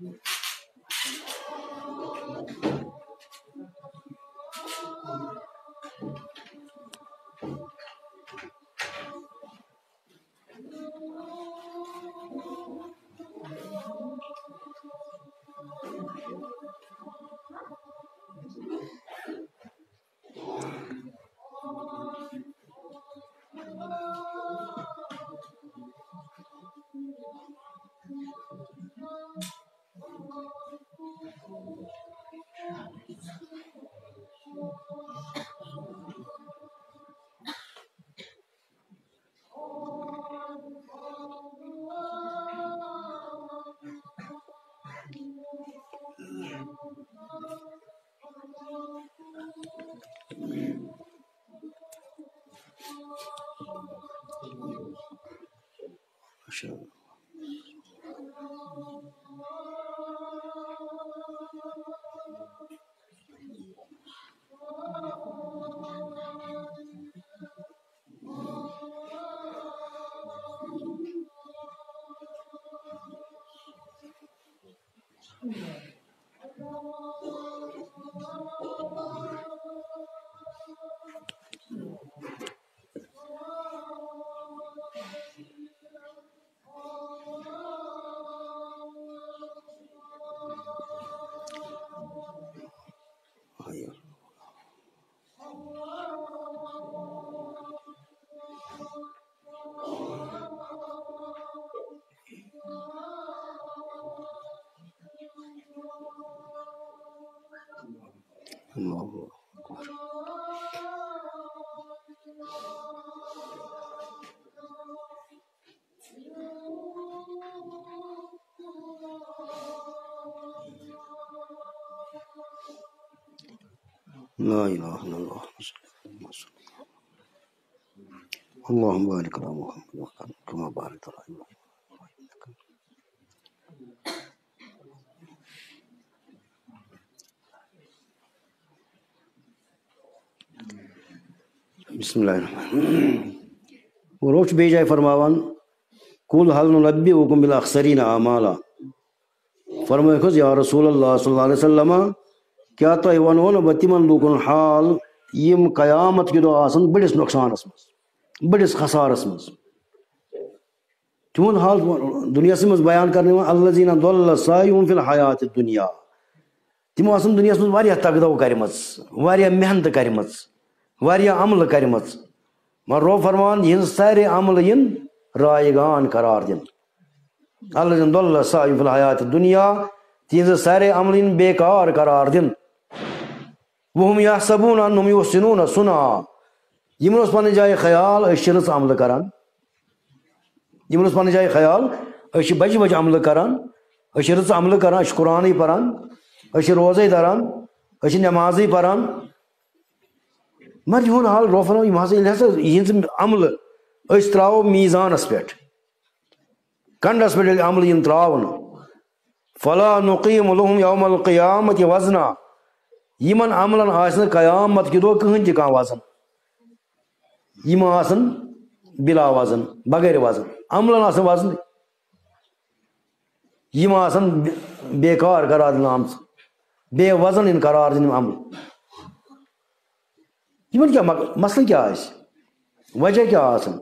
لا الہ الا اللہ اللهم بارك على محمد كما باركت على ابراهيم. بسم اللہ الرحمن الرحیم. وہ روچ بے جائے فرماوان قل هل ننبئكم بالاخسرین اعمالا. فرمائے خود یا رسول اللہ صلی اللہ علیہ وسلم کیا تو ونو نا تمن لوکن حال یم قیامت کی دو آسن بڑس نقصانس مز بڑس خسارس مز. تہد حال دنیا مز بیان کرنے الذین ضل سعیہم فی الحیات الدنیا. تمو آسن دنیا مز واریاہ تگدو کرمز واریاہ محنت کرمز واریاہ عمل کرمز مگر رو فرمان یہ سارے عمل ین رائگان قرار دن. الذین ضل سعیہم فی الحیات الدنیا تہذ سارے عمل ین بیکار قرار دن. وہم یحسبون انہم یحسنون صنعا. یمن اس پنہ جائے خیال اس رٕژ عمل کران. یمن اس پنہ جائے خیال اس بج بج عمل کران اس رٕژ عمل کران اس قرآن پران اس روزے دران اس نمازی پران. مگر یہ حال رو فرماوان یم ہسا یہذ عمل اس تراو میزانس پہ کنڈس پہ عمل ین تراون فلا نقیم لهم یوم القیامت وزنا. یمن عملن آسن قیامت کی دو کہن تہ کانٛہہ وزن. یم آسن بلا وزن بغیر وزن عملن آسن وزن یم آسن بیکار قرار دن آمژ بے وزن ان قرار دن عمل. یمن کیا مسئلہ کیا آس وجہ کیا آسن.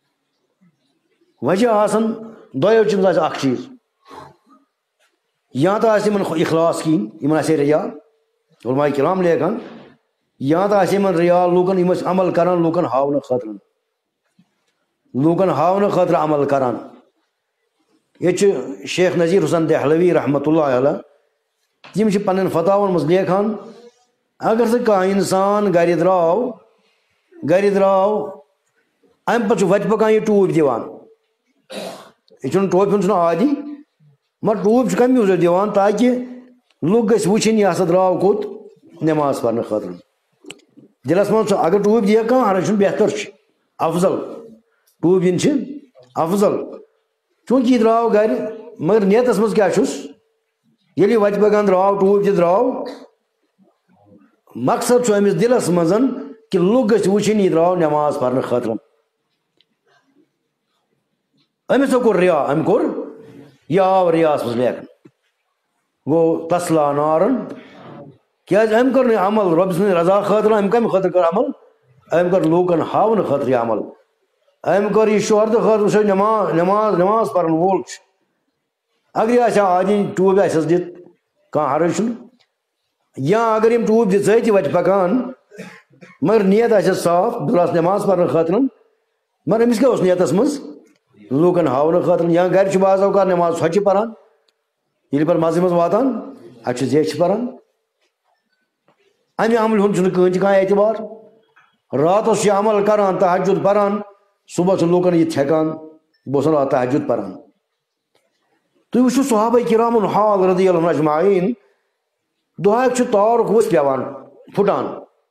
وجہ آسن دۄیو چیٖزو آسہِ اکھ چیٖز یا تو آسہِ یمن اخلاص کِہیٖنۍ یمن آسہِ ریا علماء کرام لیکھان یا تو آسہِ یمن ریا لوٗکن یِم ٲسۍ عمل کران لوٗکن ہاونہٕ خٲطرٕ لوٗکن ہاونہٕ خٲطرٕ عمل کران. ییٚتہِ چھُ شیخ نذیر حسن دہلوی رحمتہ اللہ علیہ تِم چھِ پنٕنٮ۪ن فتاون منٛز لیکھان اگر سُہ کانٛہہ انسان گرِ درٛاو امہِ پتہٕ چھُ وتہِ پکان یہِ ٹوٗپۍ دِوان. یہ چھُنہٕ ٹوپہِ ہُنٛد چھُنہٕ عادی مگر ٹوٗپۍ چھُ کمہِ موٗجوٗب دِوان تاکہِ لُکھ گژھِ وٕچھِنۍ یہِ ہسا درٛاو کوٚت نٮ۪ماز پرنہٕ خٲطرٕ. دِلس منٛز چھُ اگر ٹوٗپۍ دِیہِ کانٛہہ انن چھُنہٕ بہتر چھُ افضل ٹوٗپۍ دِنۍ چھِ افضل چوٗنٛکہِ یہِ درٛاو گرِ مگر نیتس منٛز کیٛاہ چھُس ییٚلہِ یہِ وتہِ پکان درٛاو ٹوٗپۍ تہِ درٛاو مقصد چھُ أمِس دِلس منٛز کہِ لُکھ گژھِ وٕچھِنۍ یہِ درٛاو نٮ۪ماز پرنہٕ خٲطرٕ. أمِس کوٚر ریا أمۍ کوٚر یہِ آو رِیاہس منٛز لیکھنہٕ. گو تسلا نارن کیٛازِ أمۍ کٔر نہٕ عمل رۄبہٕ سٕنٛدِ رضا خٲطرٕ أمۍ کَمہِ خٲطرٕ کٔر عمل أمۍ کٔر لوٗکَن ہاونہٕ خٲطرٕ یہِ عمل أمۍ کٔر یہِ شہرتہٕ خٲطرٕ وٕچھو نٮ۪ماز پَرن وول چھُ اگر یہِ آسہِ ہا عادی ٹوٗپۍ آسٮ۪س دِتھ کانٛہہ حرج چھُنہٕ یا اگر یِم ٹوٗپۍ دِتھ ژٕے تہِ وَتہِ پَکان مگر نیت آسٮ۪س صاف بہٕ آسہٕ نٮ۪ماز پَرنہٕ خٲطرٕ مگر أمِس کیٛاہ اوس نیتَس منٛز لوٗکَن ہاونہٕ خٲطرٕ یا گَرِ چھُ بعض اوقات نٮ۪ماز ژھۄچہِ پَران ییٚلہِ پَتہٕ مَسجِد منٛز واتان اَتہِ چھُ زیچھِ پَران اَمہِ عملہِ ہُنٛد چھُنہٕ کٕہٕنۍ تہِ کانٛہہ اعتبار راتَس چھُ یہِ عمل کَران تہجُد پَران صُبحس چھُ لوٗکَن یہِ تھٮ۪کان بہٕ اوسُس راتھ تہجُد پَران تُہۍ وٕچھِو صحابہ کِرامُن حال رضی اللہ عنہُم اجمعیٖن دُہایُک چھُ تارُک ؤژھ پٮ۪وان پھُٹان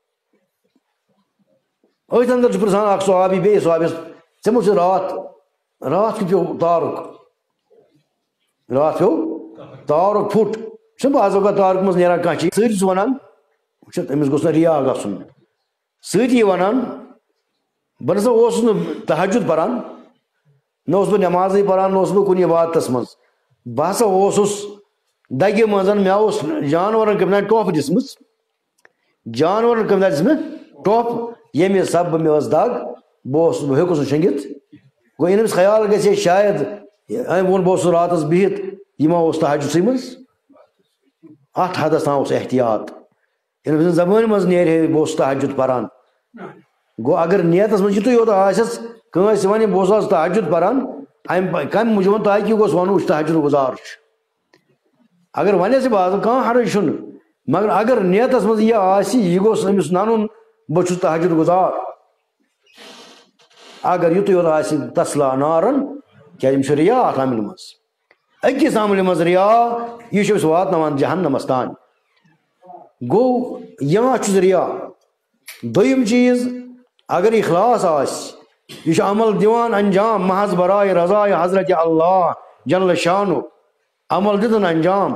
أتھۍ اَندر چھُ پِرٛژھان اکھ صحابی بیٚیِس صحابیَس ژےٚ ما چھُ راتھ کیُتھ پیوٚو تارُک راتھ پیوٚو تارُک پھُٹ چھُنہٕ بعض اوقات تارُک منٛز نیران کانٛہہ چیٖز سۭتۍ چھُس وَنان وٕچھ أمِس گوٚژھ نہٕ رِیا گژھُن سۭتی وَنان بہٕ نسا اوسُس نہٕ تہجُد پَران نہ اوسُس بہٕ نٮ۪مازٕے پَران نہ اوسُس بہٕ کُنہِ عبادتَس منٛز بہٕ ہسا اوسُس دَگہِ منٛز مےٚ اوس جانوَرَن کٔمۍ تانۍ ٹۄپھ دِژمٕژ جانوَرَن کٔمۍ تانۍ دِژ مےٚ ٹۄپھ ییٚمہِ سببہٕ مےٚ ٲس دگ بہٕ ہیوٚکُس نہٕ شۄنٛگِتھ گوٚو ییٚلہِ أمِس خیال گژھِ ہے شاید أمۍ ووٚن بہٕ اوسُس راتَس بِہِتھ یہِ ما اوس تہجُدسٕے منٛز اَتھ حدس تام اوس احتیاط ییٚلہِ أمۍ سٕنٛزِ زبٲنۍ منٛز نیرِ ہے بہٕ اوسُس تہجُد پَران گوٚو اگر نیتَس منٛز یِتُے یوت آسٮ۪س کٲنٛسہِ وَنہِ بہٕ اوسُس تہجُد پَران اَمہِ کَمہِ موٗجوٗب تاکہِ گوٚژھ وَنُن یہِ چھُ تہجُد گُزار چھُ اگر وَنٮ۪س بعض کانٛہہ حرج چھُنہٕ مگر اگر نیتَس منٛز یہِ آسہِ یہِ گوٚژھ أمِس نَنُن بہٕ چھُس تہجُد گُزار اگر یِتُے یوت آسہِ تسلا نارن کیٛازِ أمِس چھُ رِیا اَتھ عملہِ منٛز أکِس عملہِ منٛز رِیا یہِ چھُ أمِس واتناوان جہنَمَس تانۍ گوٚو یا چھُس رِیا دوٚیِم چیٖز اگر اخلاص آسہِ یہِ چھُ عمل دِوان انجام محض برایے رضایے حضرتِ اللہ جل شانُ عمل دِتُن انجام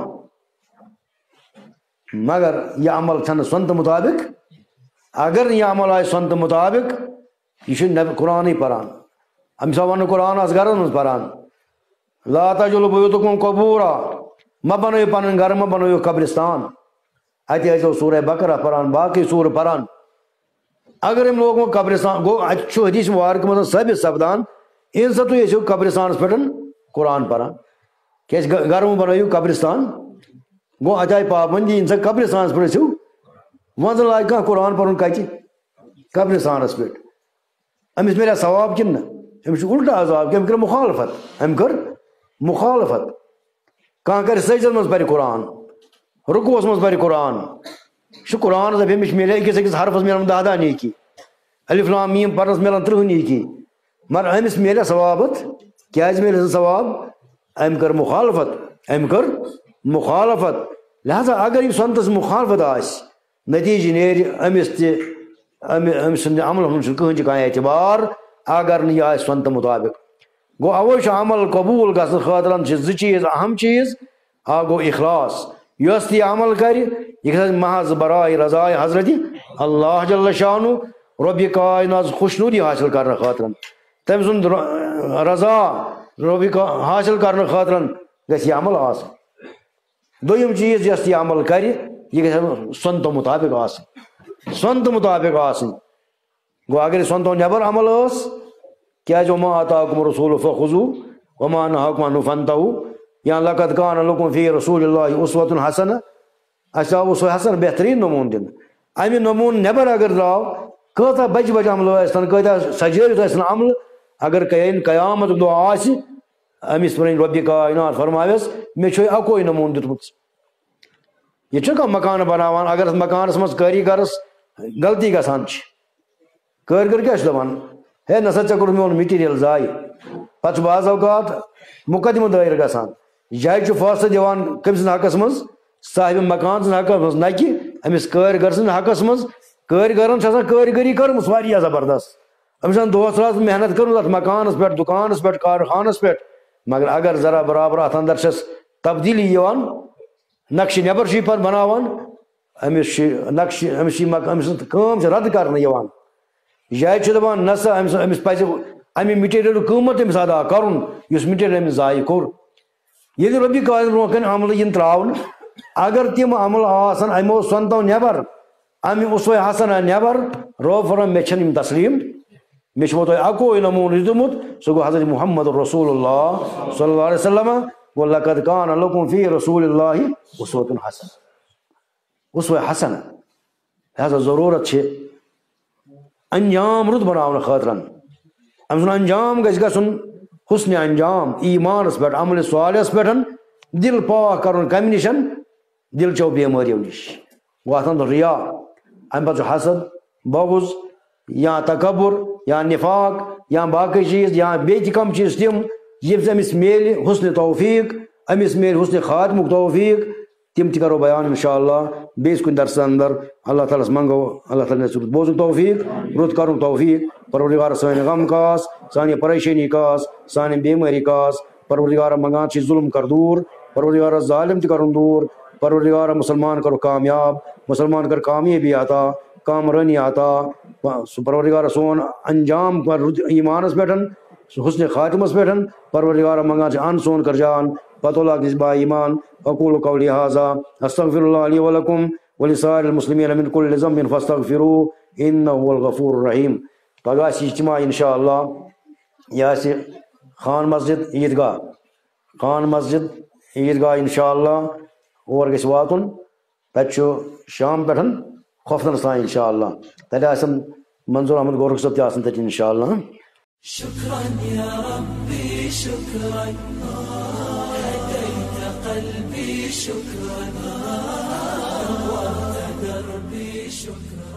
مگر یہِ عمل چھَنہٕ سۄنتہٕ مُطابق اگر یہِ عمل آسہِ سۄنتہٕ مُطابق یہِ چھُ قرآنٕے پَران أمِس آو وَننہٕ قرآن آسہٕ گرَن منٛز پَران لا تجعلوا بیوتکم قبورا مہ بنٲیِو پَنٕنۍ گرٕ مہ بنٲیِو قبرستان اَتہِ ٲسۍزیو سورہ بقرہ پَران باقٕے سورٕ پَران اگر أمۍ لوگ وۄنۍ قبرستان گوٚو اَتہِ چھُ حدیٖث مُبارکہِ منٛز ثٲبِت سَپدان ییٚلہِ سا تُہۍ ٲسِو قبرستانَس پٮ۪ٹھ قرآن پَران کیٛازِ گرٕ مہ بنٲیِو قبرستان گوٚو اَتہِ آیہِ پابنٛدی ییٚلہِ سا قبرستانَس پٮ۪ٹھ ٲسِو وۄنۍ زن لاگہِ کانٛہہ قرآن پَرُن کَتہِ قبرستانَس پٮ۪ٹھ أمِس مِلیٛا ثواب کِنہٕ نہ أمِس چھُ اُلٹہٕ عذاب کہِ أمۍ کٔر مُخالفت أمۍ کٔر مُخالفت کانٛہہ کَرِ سجدَس منٛز پَرِ قرآن رُکوٗوَس منٛز پَرِ قرآن یہِ چھُ قرآن دَپہِ أمِس مِلہِ أکِس حرفَس مِلَن 10 نیکی الف لام میٖم پَرنَس مِلَن 30 نیکی مگر أمِس مِلیٛا ثواب اَتھ کیٛازِ مِلہِ نہٕ ثواب أمۍ کٔر مُخالفت لہذا اگر یہِ سۄنتَس مُخالفت آسہِ نٔتیٖجہٕ نیرِ أمِس تہِ أمۍ سٕنٛدِ عملَن ہُنٛد چھُنہٕ کٕہٕنۍ تہِ کانٛہہ اعتبار اگر نہٕ یہِ آسہِ سۄنتہٕ مُطابق گوٚو اَوَے چھُ عمل قبوٗل گژھنہٕ خٲطرٕ چھِ 2 چیٖز اہم چیٖز اکھ گوٚو اخلاص یۄس تہِ یہِ عمل کَرِ یہِ گژھِ محض برایے رضایے حضرتِ اللہ جل شانُ رۄبہِ کاینات خوشنوٗدی حٲصِل کرنہٕ خٲطرٕ تٔمۍ سُنٛد رضا رۄبہِ حٲصِل کرنہٕ خٲطرٕ گژھِ یہِ عمل آسُن دوٚیِم چیٖز یۄس تہِ یہِ عمل کَرِ یہِ گژھِ سۄنتہٕ مُطابق آسٕنۍ گوٚو اگر یہِ سۄنتو نٮ۪بر عمل ٲس کیٛازِ وما آتاکُم رسوٗلُ فخُذوٗ وما نہاکُم عنہُ فانتہوٗ یا لقد کان لکم فی رسوٗلِ اللہِ اُسوۃ حسنہ اَسہِ آو سُہ حسن بہتریٖن نموٗنہٕ دِنہٕ اَمہِ نموٗنہٕ نٮ۪بر اگر درٛاو کۭژاہ بجہِ عملہٕ ٲسۍتن کۭتیاہ سجٲوِتھ ٲسۍتن عملہٕ اگر قیامتُک دۄہ آسہِ أمِس وَنہِ رۄبہِ کاینات فرماوٮ۪س مےٚ چھُے اَکُے نموٗنہٕ دیُتمُت ییٚتہِ چھُنہ کانٛہہ مکانہٕ بناوان اگر اَتھ مکانَس منٛز کٲریٖگرس غلطی گژھان چھِ کٲرۍگر کیٛاہ چھُ دَپان ہے نسا ژےٚ کوٚرُتھ میون میٹیٖریل ضایہِ پتہٕ چھُ بعض اوقات مُقدمہٕ دٲیِر گژھان جج چھُ فٲصلہٕ دِوان کٔمۍ سٕنٛدِ حقس منٛز صاحبِ مکان سٕنٛدِ حقس منٛز نہ کہِ أمِس کٲرۍگر سٕنٛدِ حقس منٛز کٲرۍگرن چھِ آسان کٲرۍگٔری کٔرمٕژ واریاہ زبردست أمِس چھِ آسان دۄہس راتس محنت کٔرمٕژ اَتھ مکانس پٮ۪ٹھ دُکانس پٮ۪ٹھ کارخانس پٮ۪ٹھ مگر اگر ذرا برابر اَتھ انٛدر چھَس تبدیٖلی یِوان نقشہٕ نٮ۪بر چھُ یہِ پتہٕ بناوان أمِس سٕنٛز کٲم چھِ رد کرنہٕ یِوان جج چھُ دَپان نہ سا أمِس پزِ اَمہِ مِٹیٖریلُک قۭمت أمِس ادا کرُن یُس مِٹیٖریل أمِس ضایہِ کوٚر ییٚلہِ رۄبہِ کاینات برونٛہہ کَنہِ عملہٕ یِن ترٛاونہٕ اگر تم عمل آسن امو سنتو نیبر امی اسوہ حسن نیبر رو فرم مے چھن تسلیم مے چھو تو اکو نمون دمت سو گو حضرت محمد رسول اللہ صلی اللہ علیہ وسلم وَلَقَدْ كَانَ لَكُمْ فِي رَسُولِ اللَّهِ أُسْوَةٌ حَسَنَةٌ اسوہ حسن لہذا ضرورت چھ انجام رت بناون خاطرن ام سن انجام گژھِ گژھن حسن انجام ایمانس پہ عمل صالحس پہ دل پاک کرن کمہ نشن دل چو بیماریو نش واتن ریا ام پتہ حسد بغض یا تکبر یا نفاق یا باقی چیز یا بیت کم چیز تم یم امس میل حسن توفیق امس میل حسن خاتمک توفیق تم تہ کرو بیان انشاءاللہ بیس کن درس اندر اللہ تعالیٰ منگو اللہ تعالیٰ نے بوزن توفیق رت کرن توفیق پروردگار سان غم کاس سان پریشانی کاس سان بیماری کاس پروردگار منگان چھ ظلم کر دور پروردگار ظالم تہ کرن دور پروردگار مسلمان کرو کامیاب مسلمان کر کامیابی عطا کامرانی عطا پروردگار سون انجام کر ایمانس پہ حسن خاتمس پہ پروردگار منگان چھ ان سون کر جان پتہ لاگ با ایمان اقول قولی ھذا استغفر اللہ لی ولکم ولسائر المسلمین من کل ذنب فاستغفروه انه هو الغفور الرحیم پگہ اجتماع انشاءاللہ یہ خان مسجد عیدگاہ انشاءاللہ اور گژھِ واتن تتہ شام پہ خوفتن تان انشاءاللہ تتہ آسن منظور احمد گورکھ صٲب تہ آسن تتہ انشاءاللہ شكرا يا ربي شكرا هديت قلبي شكرا نورت دربي شكرا